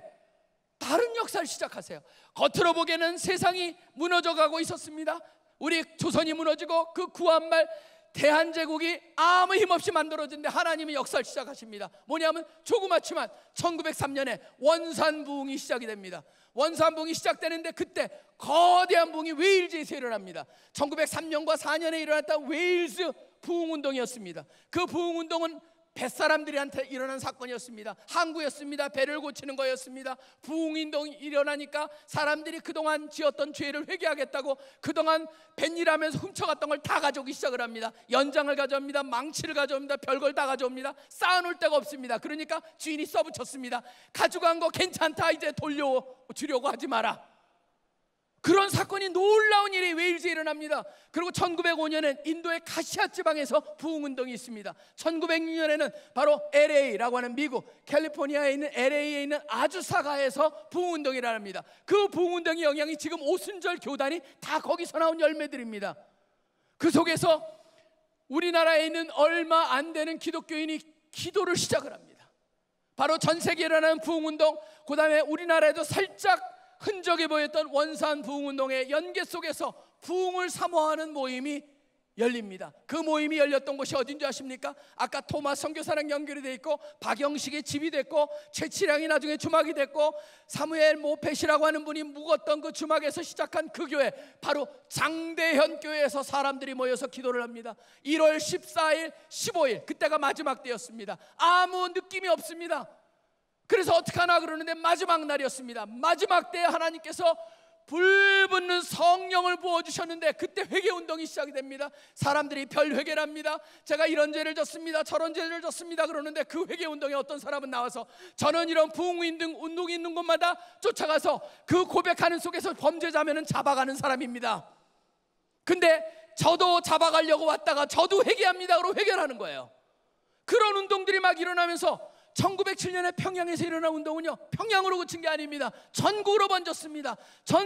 다른 역사를 시작하세요. 겉으로 보기에는 세상이 무너져가고 있었습니다. 우리 조선이 무너지고 그 구한말 대한제국이 아무 힘없이 만들어진데 하나님이 역사를 시작하십니다. 뭐냐면 조그맣지만 1903년에 원산부흥이 시작이 됩니다. 원산부흥이 시작되는데 그때 거대한 부흥이 웨일즈에서 일어납니다. 1903년과 4년에 일어났던 웨일즈 부흥운동이었습니다. 그 부흥운동은 뱃사람들한테 일어난 사건이었습니다. 항구였습니다. 배를 고치는 거였습니다. 부흥운동이 일어나니까 사람들이 그동안 지었던 죄를 회개하겠다고 그동안 뱃일하면서 훔쳐갔던 걸 다 가져오기 시작을 합니다. 연장을 가져옵니다. 망치를 가져옵니다. 별걸 다 가져옵니다. 쌓아놓을 데가 없습니다. 그러니까 주인이 써붙였습니다. 가져간 거 괜찮다, 이제 돌려주려고 하지 마라. 그런 사건이, 놀라운 일이 웨일즈에 일어납니다. 그리고 1905년엔 인도의 카시아 지방에서 부흥운동이 있습니다. 1906년에는 바로 LA라고 하는 미국 캘리포니아에 있는 LA에 있는 아주사가에서 부흥운동이 일어납니다. 그 부흥운동의 영향이 지금 오순절 교단이 다 거기서 나온 열매들입니다. 그 속에서 우리나라에 있는 얼마 안 되는 기독교인이 기도를 시작을 합니다. 바로 전 세계에 일어나는 부흥운동, 그 다음에 우리나라에도 살짝 흔적이 보였던 원산 부흥운동의 연계 속에서 부흥을 사모하는 모임이 열립니다. 그 모임이 열렸던 곳이 어딘지 아십니까? 아까 토마스 선교사랑 연결이 돼 있고 박영식의 집이 됐고 최치량이 나중에 주막이 됐고 사무엘 모펫이라고 하는 분이 묵었던 그 주막에서 시작한 그 교회, 바로 장대현 교회에서 사람들이 모여서 기도를 합니다. 1월 14일, 15일 그때가 마지막 때였습니다. 아무 느낌이 없습니다. 그래서 어떡하나 그러는데 마지막 날이었습니다. 마지막 때에 하나님께서 불붙는 성령을 부어주셨는데 그때 회개운동이 시작이 됩니다. 사람들이 별 회개를 합니다. 제가 이런 죄를 졌습니다, 저런 죄를 졌습니다 그러는데 그 회개운동에 어떤 사람은 나와서 저는 이런 부흥운동이 있는 곳마다 쫓아가서 그 고백하는 속에서 범죄자면은 잡아가는 사람입니다. 근데 저도 잡아가려고 왔다가 저도 회개합니다 그러고 회개를 하는 거예요. 그런 운동들이 막 일어나면서 1907년에 평양에서 일어난 운동은요, 평양으로 그친 게 아닙니다. 전국으로 번졌습니다.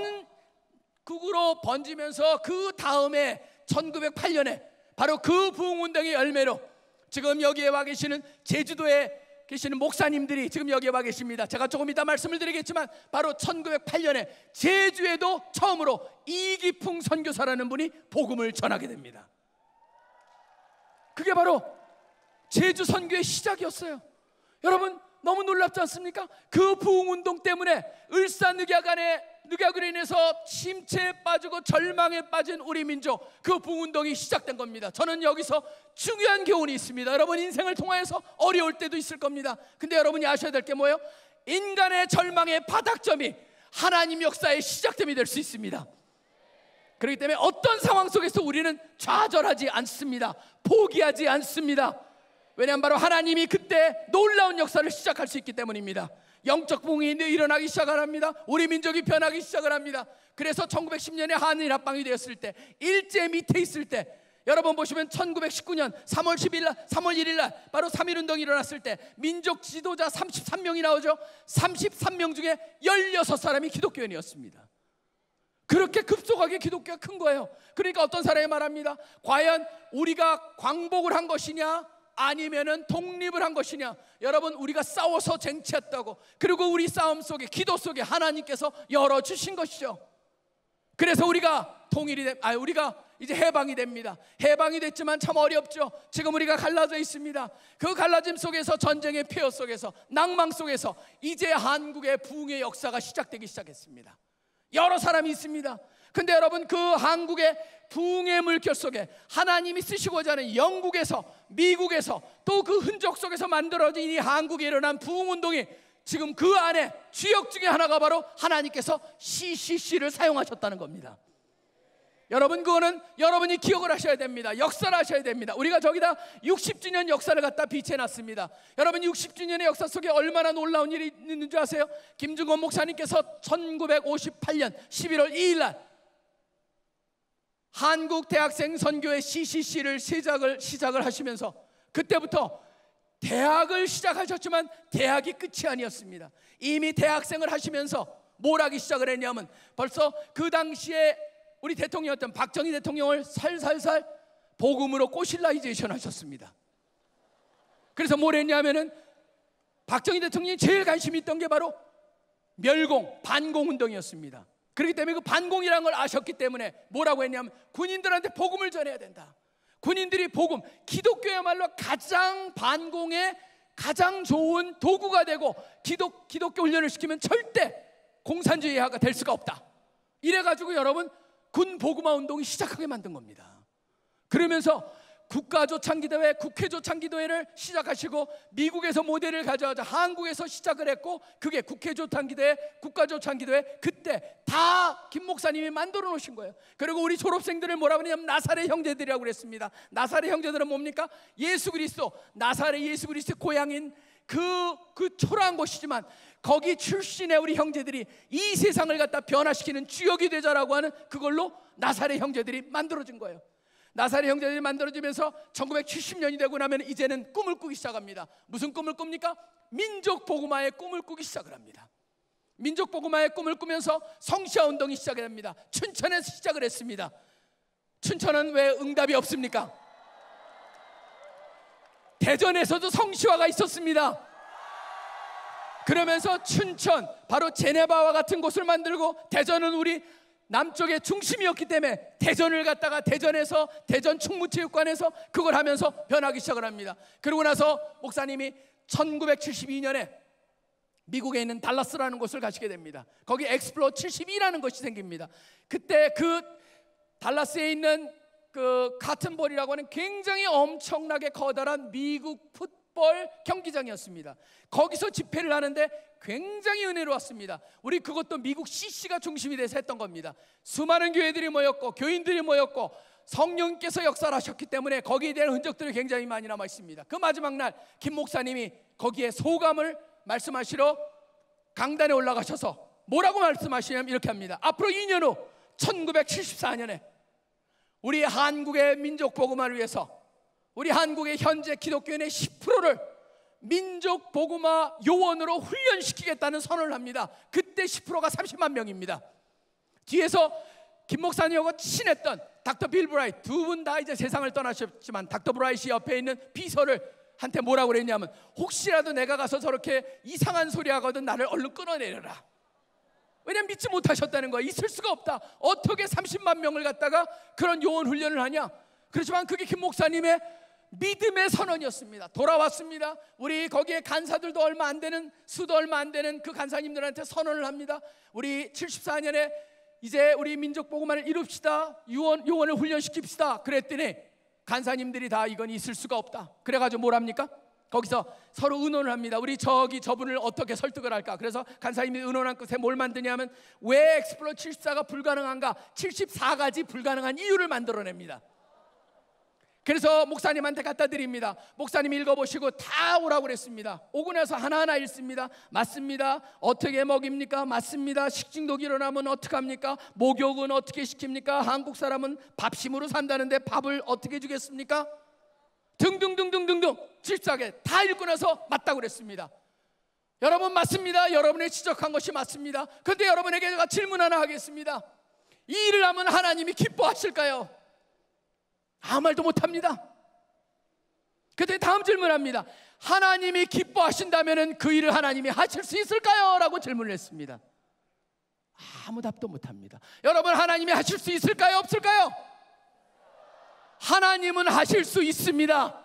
전국으로 번지면서 그 다음에 1908년에 바로 그 부흥운동의 열매로 지금 여기에 와 계시는 제주도에 계시는 목사님들이 지금 여기에 와 계십니다. 제가 조금 이따 말씀을 드리겠지만 바로 1908년에 제주에도 처음으로 이기풍 선교사라는 분이 복음을 전하게 됩니다. 그게 바로 제주 선교의 시작이었어요. 여러분 너무 놀랍지 않습니까? 그 부흥운동 때문에 늑약으로 인해서 침체에 빠지고 절망에 빠진 우리 민족, 그 부흥운동이 시작된 겁니다. 저는 여기서 중요한 교훈이 있습니다. 여러분 인생을 통하여서 어려울 때도 있을 겁니다. 근데 여러분이 아셔야 될 게 뭐예요? 인간의 절망의 바닥점이 하나님 역사의 시작점이 될 수 있습니다. 그렇기 때문에 어떤 상황 속에서 우리는 좌절하지 않습니다. 포기하지 않습니다. 왜냐하면 바로 하나님이 그때 놀라운 역사를 시작할 수 있기 때문입니다. 영적 부흥이 일어나기 시작을 합니다. 우리 민족이 변하기 시작을 합니다. 그래서 1910년에 한일 합방이 되었을 때, 일제 밑에 있을 때, 여러분 보시면 1919년 3월 1일 날 바로 3.1운동이 일어났을 때 민족 지도자 33명이 나오죠. 33명 중에 16사람이 기독교인이었습니다. 그렇게 급속하게 기독교가 큰 거예요. 그러니까 어떤 사람이 말합니다. 과연 우리가 광복을 한 것이냐 아니면은 독립을 한 것이냐. 여러분 우리가 싸워서 쟁취했다고, 그리고 우리 싸움 속에, 기도 속에 하나님께서 열어주신 것이죠. 그래서 우리가 우리가 이제 해방이 됩니다. 해방이 됐지만 참 어렵죠. 지금 우리가 갈라져 있습니다. 그 갈라짐 속에서, 전쟁의 폐허 속에서, 낭망 속에서 이제 한국의 부흥의 역사가 시작되기 시작했습니다. 여러 사람이 있습니다. 근데 여러분, 그 한국의 부흥의 물결 속에 하나님이 쓰시고자 하는 영국에서, 미국에서, 또 그 흔적 속에서 만들어진 이 한국에 일어난 부흥운동이 지금 그 안에 주역 중에 하나가 바로 하나님께서 CCC를 사용하셨다는 겁니다. 여러분, 그거는 여러분이 기억을 하셔야 됩니다. 역사를 하셔야 됩니다. 우리가 저기다 60주년 역사를 갖다 비춰놨습니다. 여러분, 60주년의 역사 속에 얼마나 놀라운 일이 있는 줄 아세요? 김중건 목사님께서 1958년 11월 2일 날 한국 대학생 선교회 CCC를 시작을 하시면서, 그때부터 대학을 시작하셨지만 대학이 끝이 아니었습니다. 이미 대학생을 하시면서 뭘 하기 시작을 했냐면, 벌써 그 당시에 우리 대통령이었던 박정희 대통령을 살살살 복음으로 꼬실라이제이션 하셨습니다. 그래서 뭘 했냐면은, 박정희 대통령이 제일 관심이 있던 게 바로 멸공, 반공 운동이었습니다. 그렇기 때문에 그 반공이라는 걸 아셨기 때문에 뭐라고 했냐면, 군인들한테 복음을 전해야 된다. 군인들이 복음, 기독교야말로 가장 반공의 가장 좋은 도구가 되고, 기독교 훈련을 시키면 절대 공산주의화가 될 수가 없다. 이래가지고 여러분, 군 복음화 운동이 시작하게 만든 겁니다. 그러면서 국가조창기도회, 국회조창기도회를 시작하시고, 미국에서 모델을 가져와서 한국에서 시작을 했고, 그게 국회조창기도회, 국가조창기도회, 그때 다 김 목사님이 만들어 놓으신 거예요. 그리고 우리 졸업생들을 뭐라고 하냐면 나사렛 형제들이라고 그랬습니다. 나사렛 형제들은 뭡니까? 예수 그리스도, 나사렛 예수 그리스도 고향인 그 초라한 곳이지만 거기 출신의 우리 형제들이 이 세상을 갖다 변화시키는 주역이 되자라고 하는 그걸로 나사렛 형제들이 만들어진 거예요. 나사렛 형제들이 만들어지면서 1970년이 되고 나면 이제는 꿈을 꾸기 시작합니다. 무슨 꿈을 꿉니까? 민족 복음화의 꿈을 꾸기 시작을 합니다. 민족 복음화의 꿈을 꾸면서 성시화 운동이 시작이 됩니다. 춘천에서 시작을 했습니다. 춘천은 왜 응답이 없습니까? 대전에서도 성시화가 있었습니다. 그러면서 춘천, 바로 제네바와 같은 곳을 만들고, 대전은 우리 남쪽의 중심이었기 때문에 대전을 갖다가 대전에서 대전 충무체육관에서 그걸 하면서 변하기 시작을 합니다. 그러고 나서 목사님이 1972년에 미국에 있는 달라스라는 곳을 가시게 됩니다. 거기 엑스플로 72라는 것이 생깁니다. 그때 그 달라스에 있는 그 카튼볼이라고 하는 굉장히 엄청나게 커다란 미국 풋볼 경기장이었습니다. 거기서 집회를 하는데 굉장히 은혜로웠습니다. 우리 그것도 미국 CC가 중심이 돼서 했던 겁니다. 수많은 교회들이 모였고 교인들이 모였고 성령께서 역사를 하셨기 때문에 거기에 대한 흔적들이 굉장히 많이 남아 있습니다. 그 마지막 날 김 목사님이 거기에 소감을 말씀하시러 강단에 올라가셔서 뭐라고 말씀하시냐면 이렇게 합니다. 앞으로 2년 후 1974년에 우리 한국의 민족 복음화를 위해서 우리 한국의 현재 기독교인의 10%를 민족 복음화 요원으로 훈련시키겠다는 선언을 합니다. 그때 10%가 30만 명입니다. 뒤에서 김 목사님하고 친했던 닥터 빌 브라이트, 두 분 다 이제 세상을 떠나셨지만 닥터 브라이트 옆에 있는 비서를 한테 뭐라고 그랬냐면, 혹시라도 내가 가서 저렇게 이상한 소리 하거든 나를 얼른 끊어내려라. 왜냐면 믿지 못하셨다는 거야. 있을 수가 없다. 어떻게 30만 명을 갖다가 그런 요원 훈련을 하냐. 그렇지만 그게 김 목사님의 믿음의 선언이었습니다. 돌아왔습니다. 우리 거기에 간사들도 얼마 안 되는, 수도 얼마 안 되는 그 간사님들한테 선언을 합니다. 우리 74년에 이제 우리 민족 복음화를 이룹시다. 요원을 훈련시킵시다. 그랬더니 간사님들이 다 이건 있을 수가 없다. 그래가지고 뭘 합니까? 거기서 서로 의논을 합니다. 우리 저분을 어떻게 설득을 할까? 그래서 간사님이 의논한 끝에 뭘 만드냐면, 왜 엑스플로 74가 불가능한가? 74가지 불가능한 이유를 만들어냅니다. 그래서 목사님한테 갖다 드립니다. 목사님이 읽어보시고 다 오라고 그랬습니다. 오고 나서 하나하나 읽습니다. 맞습니다. 어떻게 먹입니까? 맞습니다. 식중독이 일어나면 어떡합니까? 목욕은 어떻게 시킵니까? 한국 사람은 밥심으로 산다는데 밥을 어떻게 주겠습니까? 등등등등등등 74개 다 읽고 나서 맞다고 그랬습니다. 여러분 맞습니다. 여러분의 지적한 것이 맞습니다. 그런데 여러분에게 제가 질문 하나 하겠습니다. 이 일을 하면 하나님이 기뻐하실까요? 아무 말도 못합니다. 그때 다음 질문합니다. 하나님이 기뻐하신다면 그 일을 하나님이 하실 수 있을까요? 라고 질문을 했습니다. 아무 답도 못합니다. 여러분, 하나님이 하실 수 있을까요? 없을까요? 하나님은 하실 수 있습니다.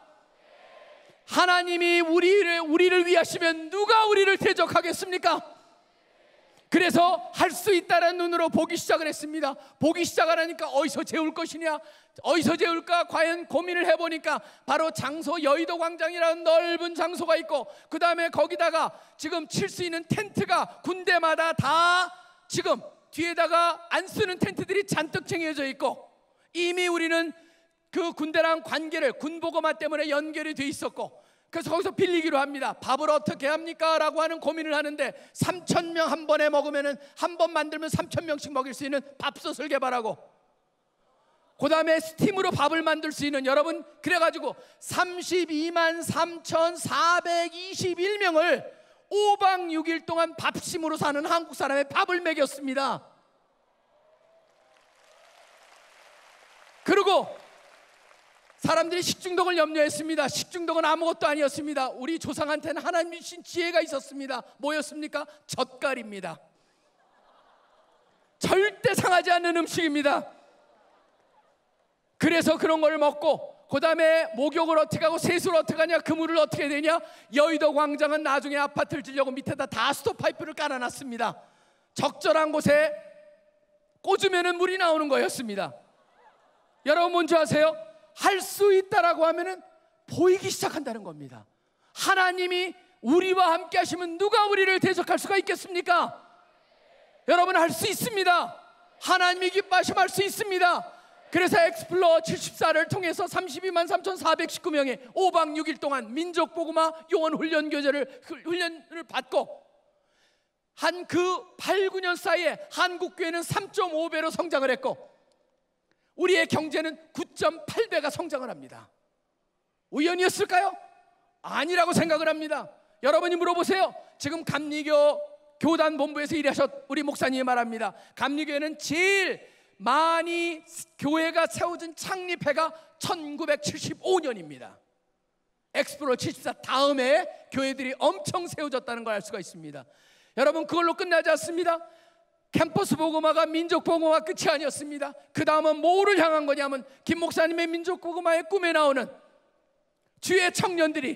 하나님이 우리를 위하시면 누가 우리를 대적하겠습니까? 그래서 할 수 있다는 눈으로 보기 시작을 했습니다. 보기 시작하니까 어디서 재울 것이냐, 어디서 재울까 과연 고민을 해보니까 바로 장소 여의도 광장이라는 넓은 장소가 있고, 그 다음에 거기다가 지금 칠 수 있는 텐트가 군대마다 다 지금 뒤에다가 안 쓰는 텐트들이 잔뜩 쟁여져 있고, 이미 우리는 그 군대랑 관계를 군보고마 때문에 연결이 돼 있었고, 그래서 거기서 빌리기로 합니다. 밥을 어떻게 합니까? 라고 하는 고민을 하는데 3,000명 한 번에 먹으면은, 한 번 만들면 3,000명씩 먹일 수 있는 밥솥을 개발하고, 그 다음에 스팀으로 밥을 만들 수 있는, 여러분 그래가지고 32만 3,421명을 5박 6일 동안 밥심으로 사는 한국 사람의 밥을 먹였습니다. 그리고 사람들이 식중독을 염려했습니다. 식중독은 아무것도 아니었습니다. 우리 조상한테는 하나님이 주신 지혜가 있었습니다. 뭐였습니까? 젓갈입니다. 절대 상하지 않는 음식입니다. 그래서 그런 걸 먹고, 그 다음에 목욕을 어떻게 하고 세수를 어떻게 하냐, 그물을 어떻게 되냐. 여의도 광장은 나중에 아파트를 지려고 밑에다 다 스톱파이프를 깔아놨습니다. 적절한 곳에 꽂으면 물이 나오는 거였습니다. 여러분 뭔지 아세요? 할 수 있다라고 하면은 보이기 시작한다는 겁니다. 하나님이 우리와 함께 하시면 누가 우리를 대적할 수가 있겠습니까? 여러분 할 수 있습니다. 하나님이 기뻐하시면 할 수 있습니다. 그래서 엑스플로어 74를 통해서 32만 3,419명의 5박 6일 동안 민족복음화 요원 훈련을 받고, 한 그 8, 9년 사이에 한국교회는 3.5배로 성장을 했고, 우리의 경제는 9.8배가 성장을 합니다. 우연이었을까요? 아니라고 생각을 합니다. 여러분이 물어보세요. 지금 감리교 교단 본부에서 일하셨 우리 목사님이 말합니다. 감리교회는 제일 많이 교회가 세워진 창립해가 1975년입니다. 엑스플로어 74 다음에 교회들이 엄청 세워졌다는 걸 알 수가 있습니다. 여러분 그걸로 끝나지 않습니다. 캠퍼스 복음화가 민족 복음화 끝이 아니었습니다. 그 다음은 뭐를 향한 거냐면, 김 목사님의 민족 복음화의 꿈에 나오는 주의 청년들이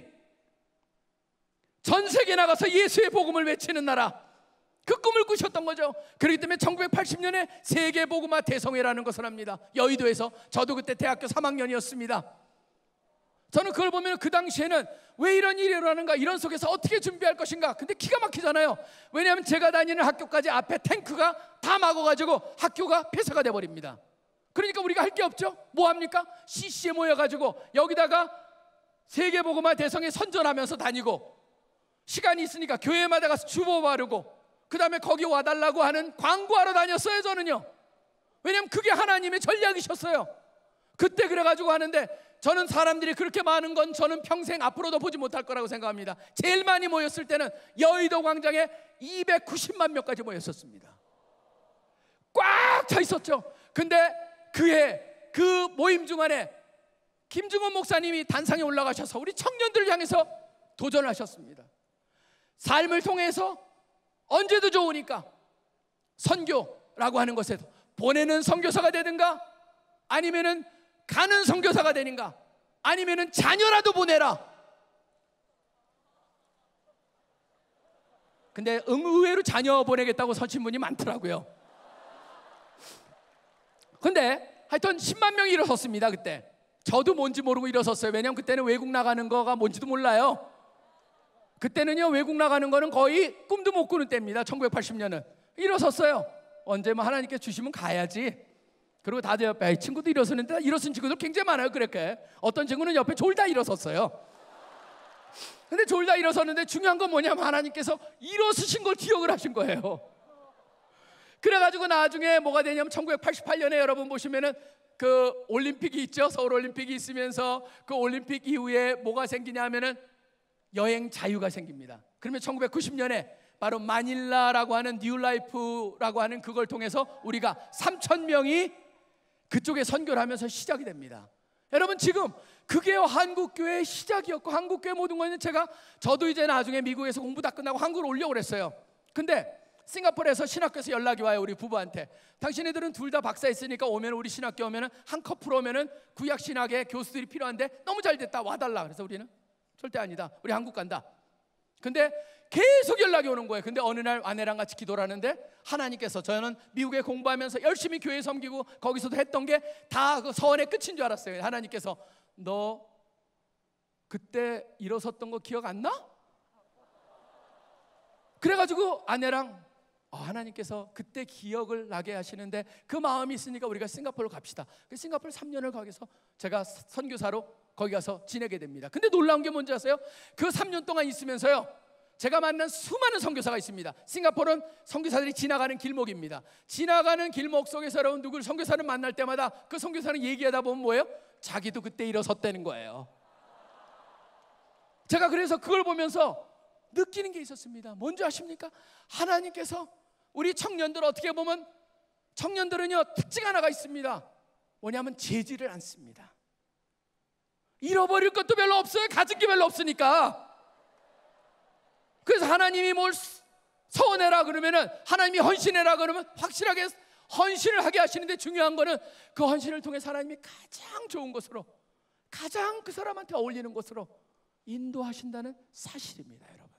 전 세계 나가서 예수의 복음을 외치는 나라, 그 꿈을 꾸셨던 거죠. 그렇기 때문에 1980년에 세계 복음화 대성회라는 것을 합니다. 여의도에서. 저도 그때 대학교 3학년이었습니다. 저는 그걸 보면 그 당시에는 왜 이런 일이 일어나는가, 이런 속에서 어떻게 준비할 것인가. 근데 기가 막히잖아요. 왜냐하면 제가 다니는 학교까지 앞에 탱크가 다 막아가지고 학교가 폐쇄가 돼버립니다. 그러니까 우리가 할 게 없죠. 뭐 합니까? CC에 모여가지고 여기다가 세계복음화 대성에 선전하면서 다니고, 시간이 있으니까 교회마다 가서 주보 바르고, 그 다음에 거기 와달라고 하는 광고하러 다녔어요. 저는요. 왜냐하면 그게 하나님의 전략이셨어요. 그때 그래가지고 하는데, 저는 사람들이 그렇게 많은 건 저는 평생 앞으로도 보지 못할 거라고 생각합니다. 제일 많이 모였을 때는 여의도 광장에 290만 명까지 모였었습니다. 꽉 차 있었죠. 근데 그해 그 모임 중간에 김중원 목사님이 단상에 올라가셔서 우리 청년들을 향해서 도전하셨습니다. 삶을 통해서 언제도 좋으니까 선교라고 하는 것에서 보내는 선교사가 되든가, 아니면은 가는 선교사가 되는가, 아니면은 자녀라도 보내라. 근데 의외로 자녀 보내겠다고 서신 분이 많더라고요. 근데 하여튼 10만 명이 일어섰습니다. 그때 저도 뭔지 모르고 일어섰어요. 왜냐면 그때는 외국 나가는 거가 뭔지도 몰라요. 그때는요, 외국 나가는 거는 거의 꿈도 못 꾸는 때입니다. 1980년은 일어섰어요. 언제 뭐 하나님께 주시면 가야지. 그리고 다들 옆에 친구도 일어서는데, 일어선 친구들 굉장히 많아요. 그렇게 어떤 친구는 옆에 졸다 일어섰어요. 근데 졸다 일어섰는데 중요한 건 뭐냐면 하나님께서 일어서신 걸 기억을 하신 거예요. 그래가지고 나중에 뭐가 되냐면 1988년에 여러분 보시면은 그 올림픽이 있죠. 서울 올림픽이 있으면서 그 올림픽 이후에 뭐가 생기냐면은 여행 자유가 생깁니다. 그러면 1990년에 바로 마닐라라고 하는 뉴라이프라고 하는 그걸 통해서 우리가 3,000명이 그쪽에 선교를 하면서 시작이 됩니다. 여러분 지금 그게 한국교회의 시작이었고, 한국교회 모든 거는 저도 이제 나중에 미국에서 공부 다 끝나고 한국으로 오려고 그랬어요. 근데 싱가포르에서 신학교에서 연락이 와요. 우리 부부한테. 당신네들은 둘 다 박사 있으니까 오면 우리 신학교 오면은 한 커플 오면은 구약 신학의 교수들이 필요한데 너무 잘 됐다, 와달라. 그래서 우리는 절대 아니다, 우리 한국 간다. 근데 계속 연락이 오는 거예요. 근데 어느 날 아내랑 같이 기도를 하는데 하나님께서, 저는 미국에 공부하면서 열심히 교회 섬기고 거기서도 했던 게 다 그 서원의 끝인 줄 알았어요. 하나님께서 너 그때 일어섰던 거 기억 안 나? 그래가지고 아내랑 하나님께서 그때 기억을 나게 하시는데 그 마음이 있으니까 우리가 싱가포르로 갑시다. 싱가포르 3년을 거기서 제가 선교사로 거기 가서 지내게 됩니다. 근데 놀라운 게 뭔지 아세요? 그 3년 동안 있으면서요, 제가 만난 수많은 선교사가 있습니다. 싱가포르는 선교사들이 지나가는 길목입니다. 지나가는 길목 속에서 여러분 누구를 선교사를 만날 때마다 그 선교사는 얘기하다 보면 뭐예요? 자기도 그때 일어섰다는 거예요. 제가 그래서 그걸 보면서 느끼는 게 있었습니다. 뭔지 아십니까? 하나님께서 우리 청년들, 어떻게 보면 청년들은요 특징 하나가 있습니다. 뭐냐면 재지를 않습니다. 잃어버릴 것도 별로 없어요. 가진 게 별로 없으니까. 그래서 하나님이 뭘 서원해라 그러면은, 하나님이 헌신해라 그러면 확실하게 헌신을 하게 하시는데, 중요한 거는 그 헌신을 통해 하나님이 가장 좋은 곳으로, 가장 그 사람한테 어울리는 곳으로 인도하신다는 사실입니다. 여러분,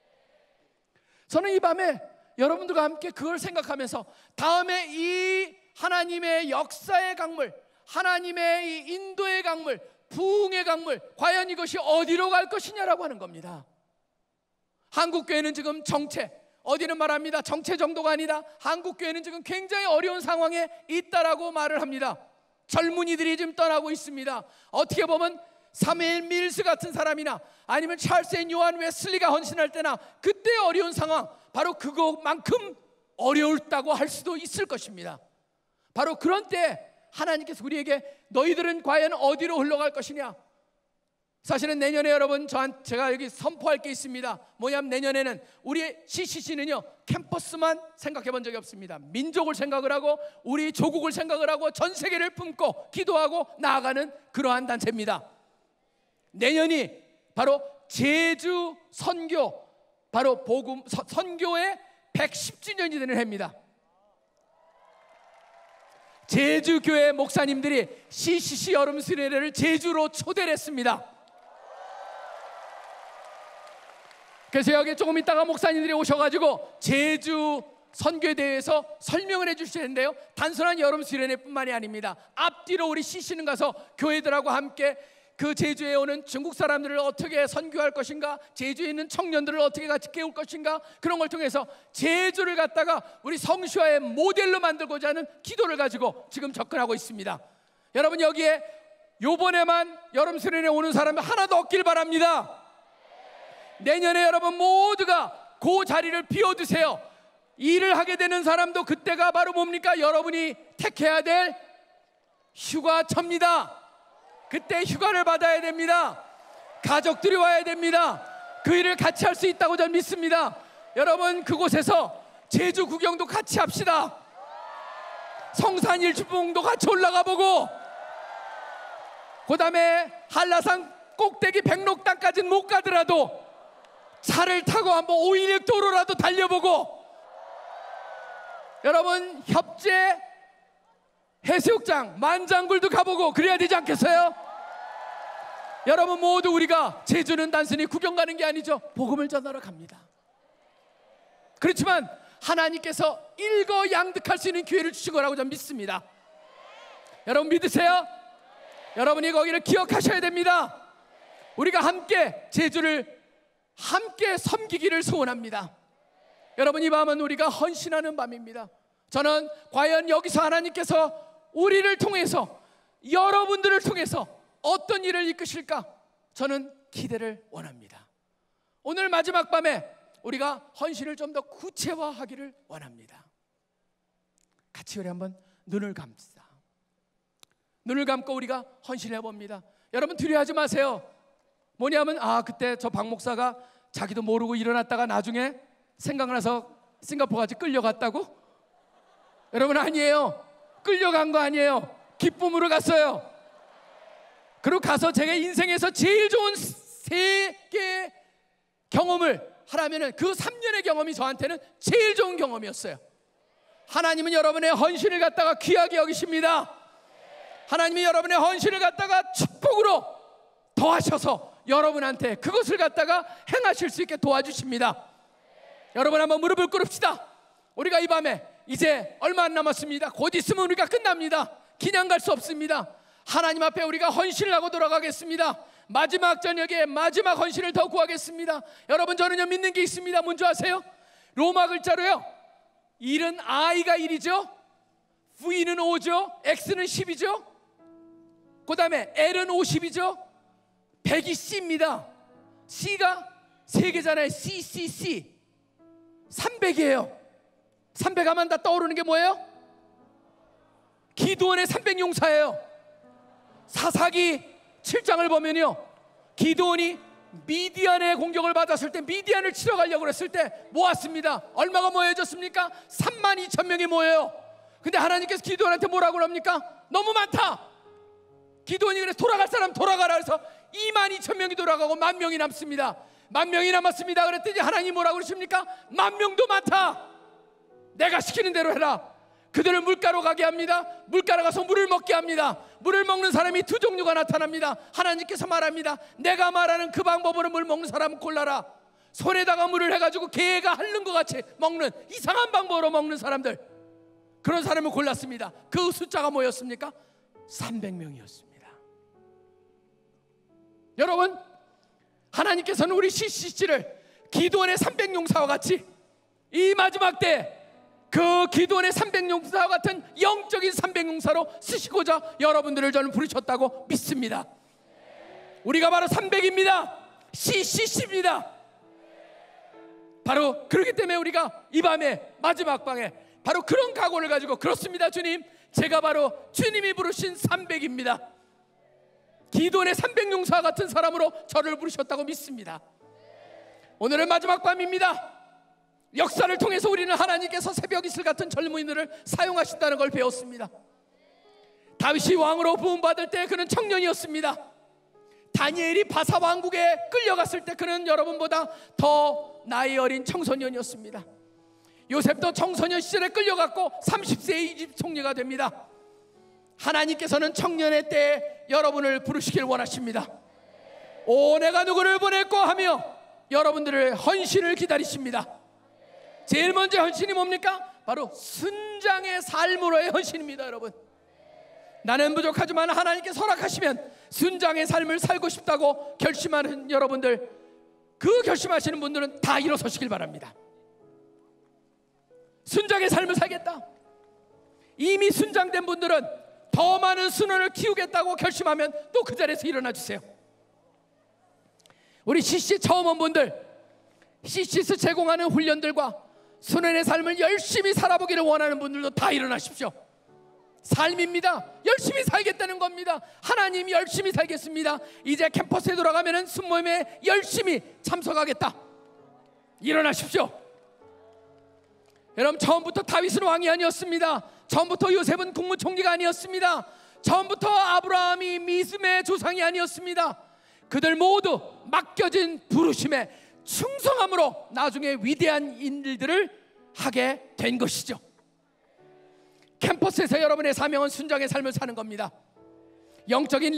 저는 이 밤에 여러분들과 함께 그걸 생각하면서 다음에 이 하나님의 역사의 강물, 하나님의 이 인도의 강물, 부흥의 강물, 과연 이것이 어디로 갈 것이냐라고 하는 겁니다. 한국교회는 지금 정체, 어디는 말합니다. 정체 정도가 아니다. 한국교회는 지금 굉장히 어려운 상황에 있다라고 말을 합니다. 젊은이들이 지금 떠나고 있습니다. 어떻게 보면 사무엘 밀스 같은 사람이나 아니면 찰스 앤 요한 웨슬리가 헌신할 때나 그때의 어려운 상황, 바로 그것만큼 어려웠다고 할 수도 있을 것입니다. 바로 그런 때 하나님께서 우리에게 너희들은 과연 어디로 흘러갈 것이냐. 사실은 내년에 여러분 제가 여기 선포할 게 있습니다. 뭐냐면 내년에는 우리 CCC는요 캠퍼스만 생각해 본 적이 없습니다. 민족을 생각을 하고 우리 조국을 생각을 하고 전 세계를 품고 기도하고 나아가는 그러한 단체입니다. 내년이 바로 제주 선교, 바로 복음 선교의 110주년이 되는 해입니다. 제주교회 목사님들이 CCC 여름 수련회를 제주로 초대를 했습니다. 그래서 여기 조금 있다가 목사님들이 오셔가지고 제주 선교에 대해서 설명을 해주실 텐데요, 단순한 여름 수련회뿐만이 아닙니다. 앞뒤로 우리 CC는 가서 교회들하고 함께 그 제주에 오는 중국 사람들을 어떻게 선교할 것인가, 제주에 있는 청년들을 어떻게 같이 깨울 것인가, 그런 걸 통해서 제주를 갖다가 우리 성시화의 모델로 만들고자 하는 기도를 가지고 지금 접근하고 있습니다. 여러분, 여기에 요번에만 여름 수련회 오는 사람이 하나도 없길 바랍니다. 내년에 여러분 모두가 그 자리를 비워두세요. 일을 하게 되는 사람도 그때가 바로 뭡니까? 여러분이 택해야 될 휴가철입니다. 그때 휴가를 받아야 됩니다. 가족들이 와야 됩니다. 그 일을 같이 할 수 있다고 저는 믿습니다. 여러분, 그곳에서 제주 구경도 같이 합시다. 성산 일주봉도 같이 올라가 보고, 그 다음에 한라산 꼭대기 백록당까지는 못 가더라도 차를 타고 한번 516 도로라도 달려보고, 여러분 협재 해수욕장 만장굴도 가보고 그래야 되지 않겠어요? 여러분 모두 우리가 제주는 단순히 구경 가는 게 아니죠. 복음을 전하러 갑니다. 그렇지만 하나님께서 일거양득할 수 있는 기회를 주신 거라고 저는 믿습니다. 여러분 믿으세요? 여러분이 거기를 기억하셔야 됩니다. 우리가 함께 제주를 함께 섬기기를 소원합니다. 여러분, 이 밤은 우리가 헌신하는 밤입니다. 저는 과연 여기서 하나님께서 우리를 통해서, 여러분들을 통해서 어떤 일을 이끄실까, 저는 기대를 원합니다. 오늘 마지막 밤에 우리가 헌신을 좀 더 구체화하기를 원합니다. 같이 우리 한번 눈을 감싸, 눈을 감고 우리가 헌신해 봅니다. 여러분 두려워하지 마세요. 뭐냐면 그때 저 박 목사가 자기도 모르고 일어났다가 나중에 생각나서 싱가포르까지 끌려갔다고? 여러분 아니에요. 끌려간 거 아니에요. 기쁨으로 갔어요. 그리고 가서 제가 인생에서 제일 좋은 3개 경험을 하라면은 그 3년의 경험이 저한테는 제일 좋은 경험이었어요. 하나님은 여러분의 헌신을 갖다가 귀하게 여기십니다. 하나님이 여러분의 헌신을 갖다가 축복으로 더하셔서 여러분한테 그것을 갖다가 행하실 수 있게 도와주십니다. 여러분 한번 무릎을 꿇읍시다. 우리가 이 밤에 이제 얼마 안 남았습니다. 곧 있으면 우리가 끝납니다. 그냥 갈 수 없습니다. 하나님 앞에 우리가 헌신을 하고 돌아가겠습니다. 마지막 저녁에 마지막 헌신을 더 구하겠습니다. 여러분, 저는요 믿는 게 있습니다. 뭔지 아세요? 로마 글자로요, 1은 I가 1이죠, V는 5죠, X는 10이죠, 그 다음에 L은 50이죠, 100이 C입니다. C가 3개잖아요. C 300이에요 300 하면 다 떠오르는 게 뭐예요? 기드온의 300용사예요 사사기 7장을 보면요, 기드온이 미디안의 공격을 받았을 때, 미디안을 치러 가려고 했을 때 모았습니다. 얼마가 모여졌습니까? 32,000명이 모여요. 근데 하나님께서 기드온한테 뭐라고 합니까? 너무 많다. 기드온이 그래서 돌아갈 사람 돌아가라 해서 22,000명이 돌아가고 10,000명이 남습니다. 10,000명이 남았습니다. 그랬더니 하나님이 뭐라고 그러십니까? 10,000명도 많다. 내가 시키는 대로 해라. 그들을 물가로 가게 합니다. 물가로 가서 물을 먹게 합니다. 물을 먹는 사람이 두 종류가 나타납니다. 하나님께서 말합니다. 내가 말하는 그 방법으로 물 먹는 사람은 골라라. 손에다가 물을 해가지고 개가 핥는 것 같이 먹는 이상한 방법으로 먹는 사람들, 그런 사람을 골랐습니다. 그 숫자가 뭐였습니까? 300명이었습니다. 여러분, 하나님께서는 우리 CCC를 기드온의 300용사와 같이 이 마지막 때 그 기드온의 300용사와 같은 영적인 300용사로 쓰시고자 여러분들을 저는 부르셨다고 믿습니다. 우리가 바로 300입니다. CCC입니다. 바로 그렇기 때문에 우리가 이 밤에 마지막 방에 바로 그런 각오를 가지고, 그렇습니다 주님, 제가 바로 주님이 부르신 300입니다. 기드온의 300용사와 같은 사람으로 저를 부르셨다고 믿습니다. 오늘은 마지막 밤입니다. 역사를 통해서 우리는 하나님께서 새벽 이슬 같은 젊은이들을 사용하신다는 걸 배웠습니다. 다윗이 왕으로 부름받을 때 그는 청년이었습니다. 다니엘이 바사 왕국에 끌려갔을 때 그는 여러분보다 더 나이 어린 청소년이었습니다. 요셉도 청소년 시절에 끌려갔고 30세에 이집 총리가 됩니다. 하나님께서는 청년의 때에 여러분을 부르시길 원하십니다. 오, 내가 누구를 보낼고 하며 여러분들을 헌신을 기다리십니다. 제일 먼저 헌신이 뭡니까? 바로 순장의 삶으로의 헌신입니다. 여러분, 나는 부족하지만 하나님께서 허락하시면 순장의 삶을 살고 싶다고 결심하는 여러분들, 그 결심하시는 분들은 다 일어서시길 바랍니다. 순장의 삶을 살겠다. 이미 순장된 분들은 더 많은 순원을 키우겠다고 결심하면 또 그 자리에서 일어나 주세요. 우리 CC 처음 온 분들, CC에서 제공하는 훈련들과 순원의 삶을 열심히 살아보기를 원하는 분들도 다 일어나십시오. 삶입니다. 열심히 살겠다는 겁니다. 하나님이 열심히 살겠습니다. 이제 캠퍼스에 돌아가면 순모임에 열심히 참석하겠다. 일어나십시오. 여러분, 처음부터 다윗은 왕이 아니었습니다. 처음부터 요셉은 국무총리가 아니었습니다. 처음부터 아브라함이 믿음의 조상이 아니었습니다. 그들 모두 맡겨진 부르심에 충성함으로 나중에 위대한 일들을 하게 된 것이죠. 캠퍼스에서 여러분의 사명은 순장의 삶을 사는 겁니다. 영적인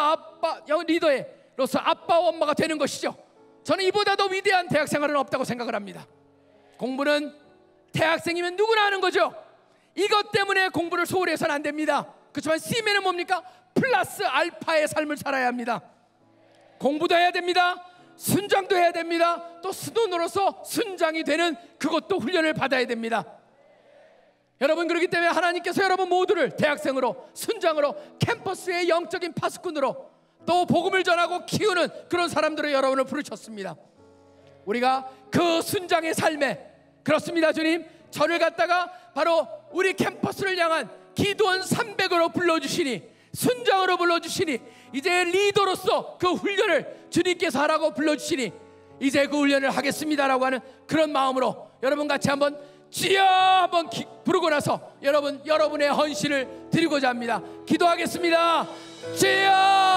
리더로서 아빠와 엄마가 되는 것이죠. 저는 이보다 더 위대한 대학 생활은 없다고 생각을 합니다. 공부는 대학생이면 누구나 하는 거죠. 이것 때문에 공부를 소홀히 해서는 안 됩니다. 그렇지만 C면은 뭡니까? 플러스 알파의 삶을 살아야 합니다. 공부도 해야 됩니다. 순장도 해야 됩니다. 또 스톤으로서 순장이 되는 그것도 훈련을 받아야 됩니다. 여러분, 그렇기 때문에 하나님께서 여러분 모두를 대학생으로, 순장으로, 캠퍼스의 영적인 파수꾼으로, 또 복음을 전하고 키우는 그런 사람들을 여러분을 부르셨습니다. 우리가 그 순장의 삶에, 그렇습니다 주님, 저를 갖다가 바로 우리 캠퍼스를 향한 기드온 300으로 불러주시니, 순장으로 불러주시니, 이제 리더로서 그 훈련을 주님께서 하라고 불러주시니 이제 그 훈련을 하겠습니다라고 하는 그런 마음으로 여러분 같이 한번 주여 한번 부르고 나서 여러분의 헌신을 드리고자 합니다. 기도하겠습니다. 주여!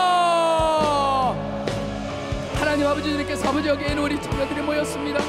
하나님 아버지, 주님께서 아버지 여기에 있는 우리 친구들이 모였습니다.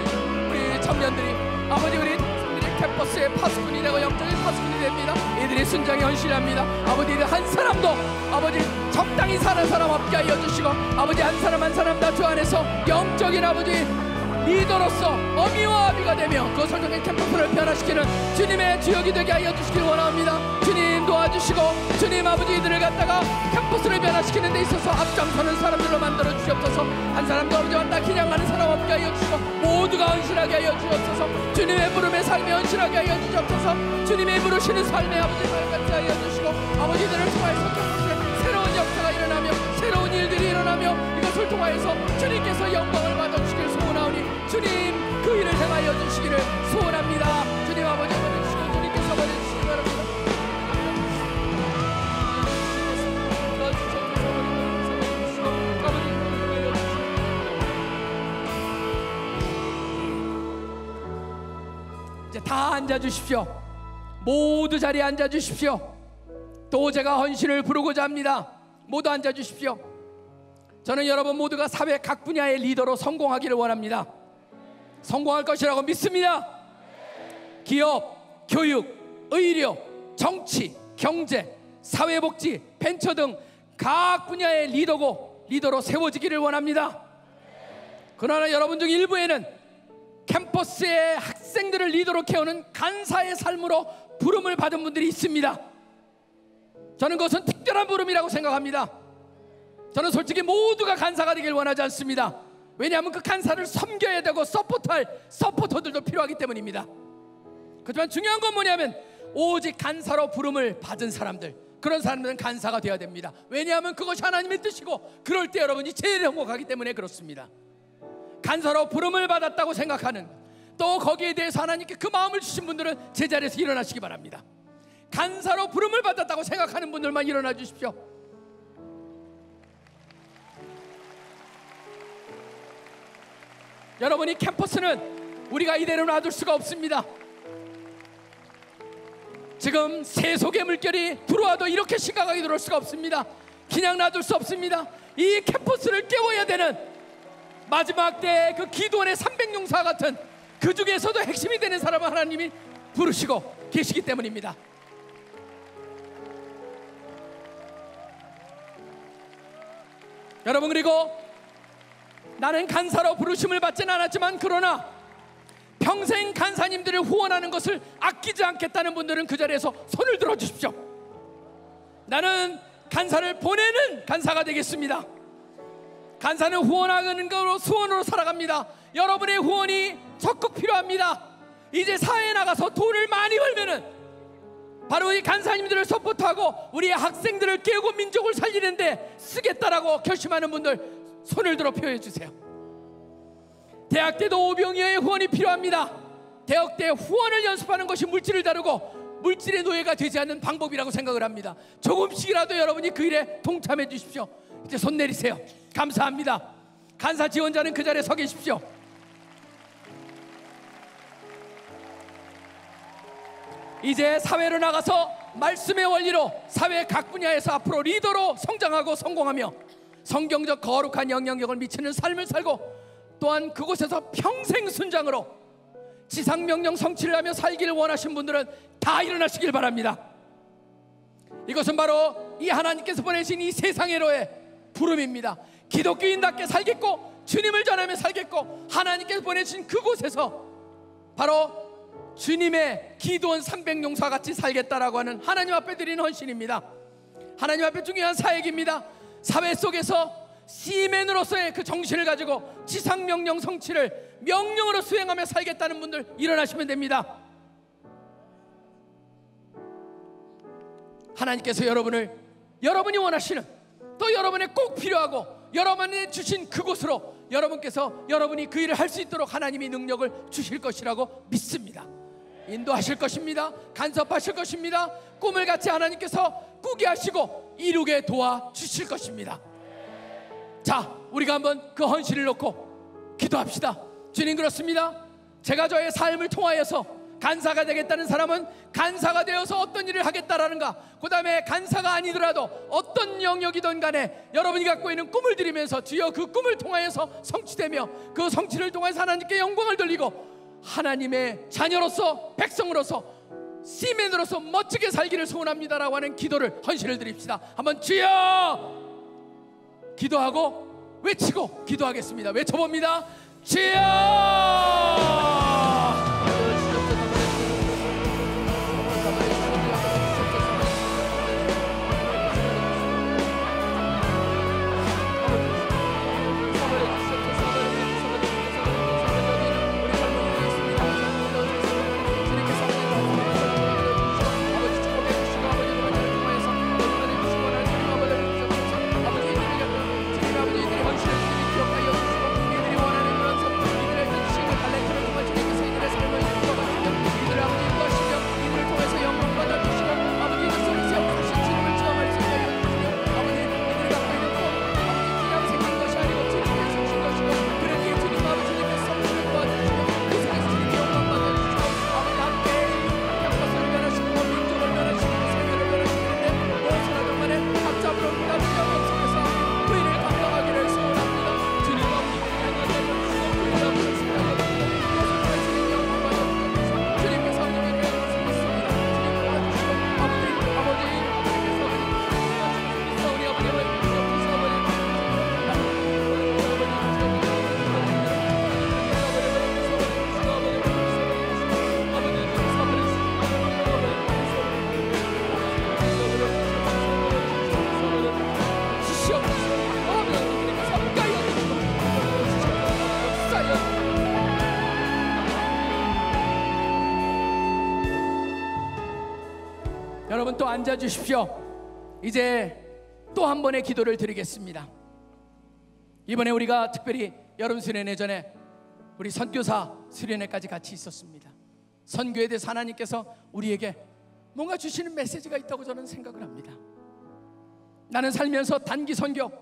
청년들이 아버지, 우리 캠퍼스의 파수꾼이 되고 영적인 파수꾼이 됩니다. 이들이 순종의 헌신합니다. 아버지, 한 사람도 아버지 적당히 사는 사람 없게 하여 주시고, 아버지 한 사람 한 사람 다 주 안에서 영적인 아버지 리더로서 어미와 아비가 되며 그것을 통해 캠퍼스를 변화시키는 주님의 주역이 되게 하여 주시길 원합니다. 주님 도와주시고, 주님 아버지 이들을 갖다가 캠퍼스를 변화시키는 데 있어서 앞장서는 사람들로 만들어 주시옵소서. 한 사람도 아버지 왔다 기냥하는 사람 없게 하여 주시고, 모두가 헌신하게 하여 주시옵소서. 주님의 부름의 삶에 헌신하게 하여 주시옵소서. 주님의 부르시는 삶에 아버지 살같이 하여 주시고, 아버지들을 통하여서 캠퍼스에 새로운 역사가 일어나며 새로운 일들이 일어나며 이것을 통하여서 주님께서 영광을 받아주시길 소원하오니, 주님 그 일을 행하여 주시기를 소원합니다. 주님 아버지 받아주시고, 주님께서 받아주시기 바랍니다. 이제 다 앉아주십시오. 모두 자리에 앉아주십시오. 또 제가 헌신을 부르고자 합니다. 모두 앉아주십시오. 저는 여러분 모두가 사회 각 분야의 리더로 성공하기를 원합니다. 성공할 것이라고 믿습니다. 기업, 교육, 의료, 정치, 경제, 사회복지, 벤처 등 각 분야의 리더로 세워지기를 원합니다. 그러나 여러분 중 일부에는 캠퍼스의 학생들을 리더로 키우는 간사의 삶으로 부름을 받은 분들이 있습니다. 저는 그것은 특별한 부름이라고 생각합니다. 저는 솔직히 모두가 간사가 되길 원하지 않습니다. 왜냐하면 그 간사를 섬겨야 되고 서포트할 서포터들도 필요하기 때문입니다. 그렇지만 중요한 건 뭐냐면 오직 간사로 부름을 받은 사람들, 그런 사람들은 간사가 되어야 됩니다. 왜냐하면 그것이 하나님의 뜻이고, 그럴 때 여러분이 제일 행복하기 때문에 그렇습니다. 간사로 부름을 받았다고 생각하는, 또 거기에 대해서 하나님께 그 마음을 주신 분들은 제자리에서 일어나시기 바랍니다. 간사로 부름을 받았다고 생각하는 분들만 일어나 주십시오. 여러분, 이 캠퍼스는 우리가 이대로 놔둘 수가 없습니다. 지금 세속의 물결이 들어와도 이렇게 심각하게 들어올 수가 없습니다. 그냥 놔둘 수 없습니다. 이 캠퍼스를 깨워야 되는 마지막 때 그 기도원의 300용사 같은, 그 중에서도 핵심이 되는 사람을 하나님이 부르시고 계시기 때문입니다. 여러분, 그리고 나는 간사로 부르심을 받지는 않았지만, 그러나 평생 간사님들을 후원하는 것을 아끼지 않겠다는 분들은 그 자리에서 손을 들어 주십시오. 나는 간사를 보내는 간사가 되겠습니다. 간사는 후원하는 것으로 수원으로 살아갑니다. 여러분의 후원이 적극 필요합니다. 이제 사회에 나가서 돈을 많이 벌면은 바로 이 간사님들을 서포트하고 우리의 학생들을 깨우고 민족을 살리는데 쓰겠다라고 결심하는 분들 손을 들어 표해 주세요. 대학 때도 오병이어의 후원이 필요합니다. 대학 때 후원을 연습하는 것이 물질을 다루고 물질의 노예가 되지 않는 방법이라고 생각을 합니다. 조금씩이라도 여러분이 그 일에 동참해 주십시오. 이제 손 내리세요. 감사합니다. 간사 지원자는 그 자리에 서 계십시오. 이제 사회로 나가서 말씀의 원리로 사회 각 분야에서 앞으로 리더로 성장하고 성공하며 성경적 거룩한 영향력을 미치는 삶을 살고, 또한 그곳에서 평생 순장으로 지상명령 성취를 하며 살기를 원하신 분들은 다 일어나시길 바랍니다. 이것은 바로 이 하나님께서 보내신 이 세상의로의 부름입니다. 기독교인답게 살겠고, 주님을 전하며 살겠고, 하나님께서 보내신 그곳에서 바로 주님의 기도원 300용사 같이 살겠다라고 하는 하나님 앞에 드리는 헌신입니다. 하나님 앞에 중요한 사역입니다. 사회 속에서 시맨으로서의 그 정신을 가지고 지상명령 성취를 명령으로 수행하며 살겠다는 분들 일어나시면 됩니다. 하나님께서 여러분이 원하시는, 또 여러분의 꼭 필요하고 여러분이 주신 그곳으로 여러분이 그 일을 할 수 있도록 하나님이 능력을 주실 것이라고 믿습니다. 인도하실 것입니다. 간섭하실 것입니다. 꿈을 같이 하나님께서 꾸게 하시고 이루게 도와주실 것입니다. 자, 우리가 한번 그 헌신을 놓고 기도합시다. 주님, 그렇습니다. 제가 저의 삶을 통하여서 간사가 되겠다는 사람은 간사가 되어서 어떤 일을 하겠다라는가, 그 다음에 간사가 아니더라도 어떤 영역이든 간에 여러분이 갖고 있는 꿈을 드리면서 주여 그 꿈을 통하여서 성취되며 그 성취를 통해서 하나님께 영광을 돌리고 하나님의 자녀로서 백성으로서 시민으로서 멋지게 살기를 소원합니다라고 하는 기도를 헌신을 드립시다. 한번 주여 기도하고 외치고 기도하겠습니다. 외쳐봅니다. 주여. 여러분 또 앉아 주십시오. 이제 또 한 번의 기도를 드리겠습니다. 이번에 우리가 특별히 여름 수련회 전에 우리 선교사 수련회까지 같이 있었습니다. 선교에 대해서 하나님께서 우리에게 뭔가 주시는 메시지가 있다고 저는 생각을 합니다. 나는 살면서 단기 선교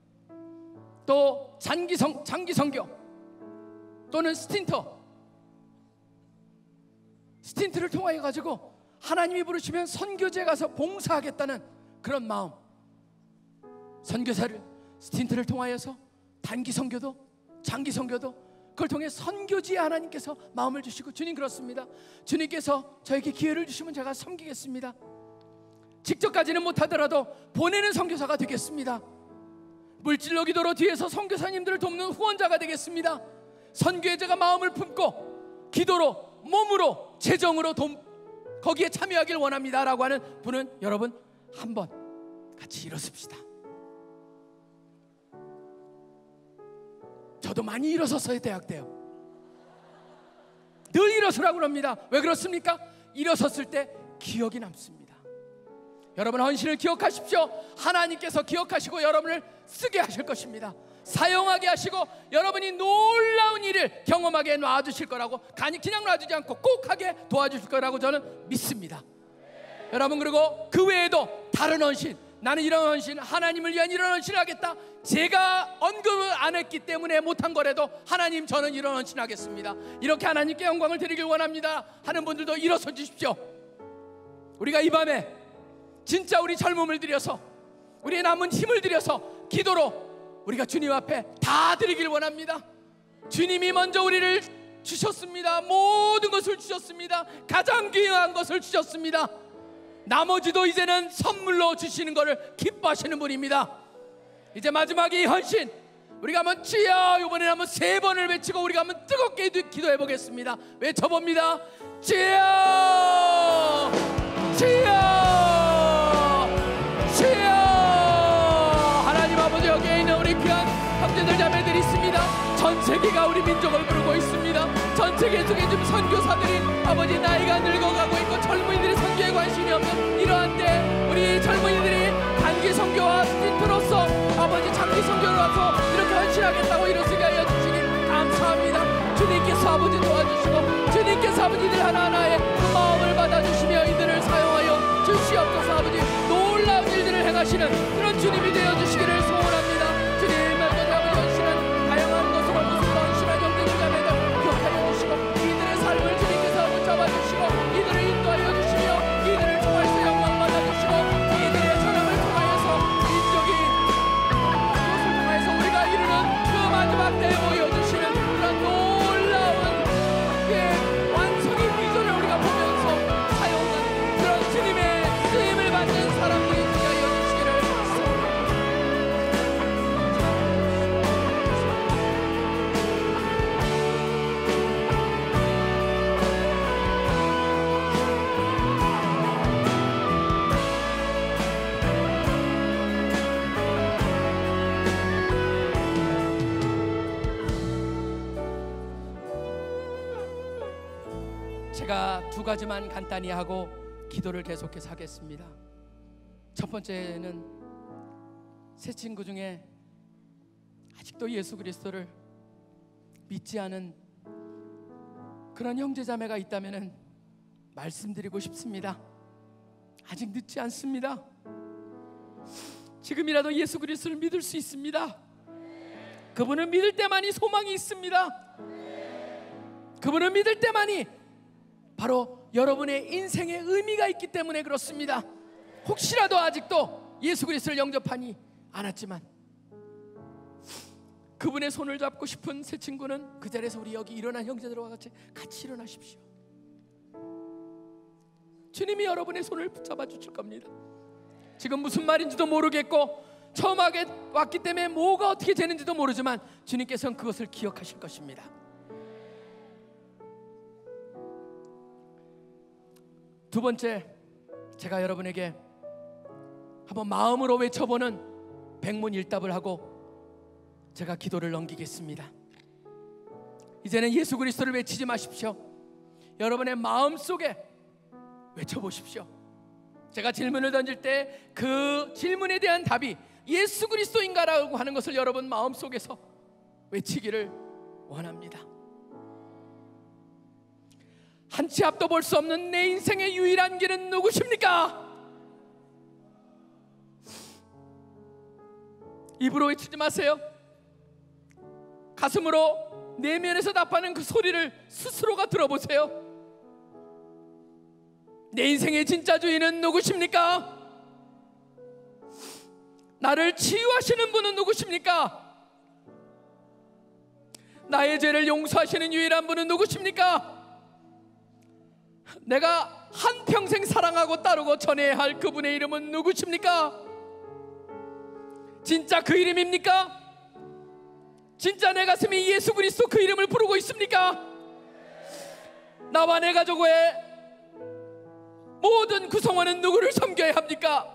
또 장기 선교 또는 스틴트를 통하여 가지고 하나님이 부르시면 선교지에 가서 봉사하겠다는 그런 마음, 선교사를 스틴트를 통하여서 단기 선교도 장기 선교도 그걸 통해 선교지에 하나님께서 마음을 주시고, 주님 그렇습니다. 주님께서 저에게 기회를 주시면 제가 섬기겠습니다. 직접 가지는 못하더라도 보내는 선교사가 되겠습니다. 물질로 기도로 뒤에서 선교사님들을 돕는 후원자가 되겠습니다. 선교에 제가 마음을 품고 기도로 몸으로 재정으로 거기에 참여하길 원합니다 라고 하는 분은 여러분 한번 같이 일어섭시다. 저도 많이 일어섰어요. 대학 때요. 늘 일어서라고 합니다. 왜 그렇습니까? 일어섰을 때 기억이 남습니다. 여러분 헌신을 기억하십시오. 하나님께서 기억하시고 여러분을 쓰게 하실 것입니다. 사용하게 하시고 여러분이 놀라운 일을 경험하게 놔주실 거라고, 그냥 놔주지 않고 꼭 하게 도와주실 거라고 저는 믿습니다. 여러분 그리고 그 외에도 다른 헌신, 나는 이런 헌신, 하나님을 위한 이런 헌신을 하겠다, 제가 언급을 안 했기 때문에 못한 거라도 하나님 저는 이런 헌신 하겠습니다, 이렇게 하나님께 영광을 드리길 원합니다 하는 분들도 일어서 주십시오. 우리가 이 밤에 진짜 우리 젊음을 들여서 우리의 남은 힘을 들여서 기도로 우리가 주님 앞에 다 드리길 원합니다. 주님이 먼저 우리를 주셨습니다. 모든 것을 주셨습니다. 가장 귀한 것을 주셨습니다. 나머지도 이제는 선물로 주시는 것을 기뻐하시는 분입니다. 이제 마지막에 이 헌신 우리가 한번 주여, 이번에는 한번 3번을 외치고 우리가 한번 뜨겁게 기도해 보겠습니다. 외쳐봅니다. 주여, 주여, 주여. 하나님 아버지, 여기에 있는 우리 귀한 형제들 자매들이 있습니다. 전 세계가 우리 민족을 부르고 있습니다. 전 세계 속에 지금 선교사들이 아버지 나이가 늙어가고 있고 젊은이들이 선교에 관심이 없는 이러한 때 우리 젊은이들이 단기 선교와 스틴트로서 아버지 장기 선교로서 이렇게 헌신하겠다고 일어서게 하여 주시니 감사합니다. 주님께서 아버지 도와주시고 주님께서 아버지들 하나하나의 그 마음을 받아주시며 이들을 사용하여 주시옵소서. 아버지 놀라운 일들을 행하시는 그런 주님이 되어주시기를 소원합니다. 주님 말씀에 아버지 헌신은 다양한 것으로 모습으로 헌신한 형제들 자매들 기억하여 주시고 이들의 삶을 주님께서 붙잡아주시고 이들을 인도하여 주시며 이들을 통하여서 영광 받아주시고 이들의 사랑을 통하여서 민족이 그것을 통해서 우리가 이루는 그 마지막 때에 보여주시는 그런 놀라운 그 완성의 비전을 우리가 보면서 사용하는 제가 두 가지만 간단히 하고 기도를 계속해서 하겠습니다. 첫 번째는 새 친구 중에 아직도 예수 그리스도를 믿지 않은 그런 형제자매가 있다면 말씀드리고 싶습니다. 아직 늦지 않습니다. 지금이라도 예수 그리스도를 믿을 수 있습니다. 그분을 믿을 때만이 소망이 있습니다. 그분을 믿을 때만이 바로 여러분의 인생의 의미가 있기 때문에 그렇습니다. 혹시라도 아직도 예수 그리스도를 영접하지 않았지만 그분의 손을 잡고 싶은 새 친구는 그 자리에서 우리 여기 일어난 형제들과 같이 일어나십시오. 주님이 여러분의 손을 붙잡아 주실 겁니다. 지금 무슨 말인지도 모르겠고 처음 왔기 때문에 뭐가 어떻게 되는지도 모르지만 주님께서는 그것을 기억하실 것입니다. 두 번째, 제가 여러분에게 한번 마음으로 외쳐보는 백문일답을 하고 제가 기도를 넘기겠습니다. 이제는 예수 그리스도를 외치지 마십시오. 여러분의 마음속에 외쳐보십시오. 제가 질문을 던질 때 그 질문에 대한 답이 예수 그리스도인가라고 하는 것을 여러분 마음속에서 외치기를 원합니다. 한 치 앞도 볼 수 없는 내 인생의 유일한 길은 누구십니까? 입으로 외치지 마세요. 가슴으로 내면에서 답하는 그 소리를 스스로가 들어보세요. 내 인생의 진짜 주인은 누구십니까? 나를 치유하시는 분은 누구십니까? 나의 죄를 용서하시는 유일한 분은 누구십니까? 내가 한평생 사랑하고 따르고 전해야 할 그분의 이름은 누구십니까? 진짜 그 이름입니까? 진짜 내 가슴이 예수 그리스도 그 이름을 부르고 있습니까? 나와 내 가족의 모든 구성원은 누구를 섬겨야 합니까?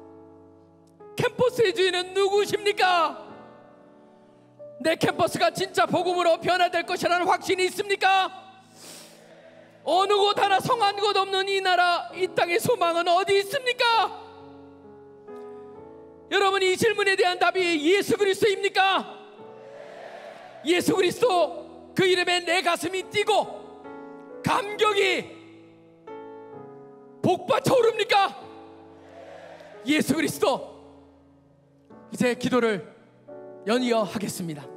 캠퍼스의 주인은 누구십니까? 내 캠퍼스가 진짜 복음으로 변화될 것이라는 확신이 있습니까? 어느 곳 하나 성한 곳 없는 이 나라, 이 땅의 소망은 어디 있습니까? 여러분, 이 질문에 대한 답이 예수 그리스도입니까? 예수 그리스도 그 이름에 내 가슴이 뛰고 감격이 복받쳐 오릅니까? 예수 그리스도. 이제 기도를 연이어 하겠습니다.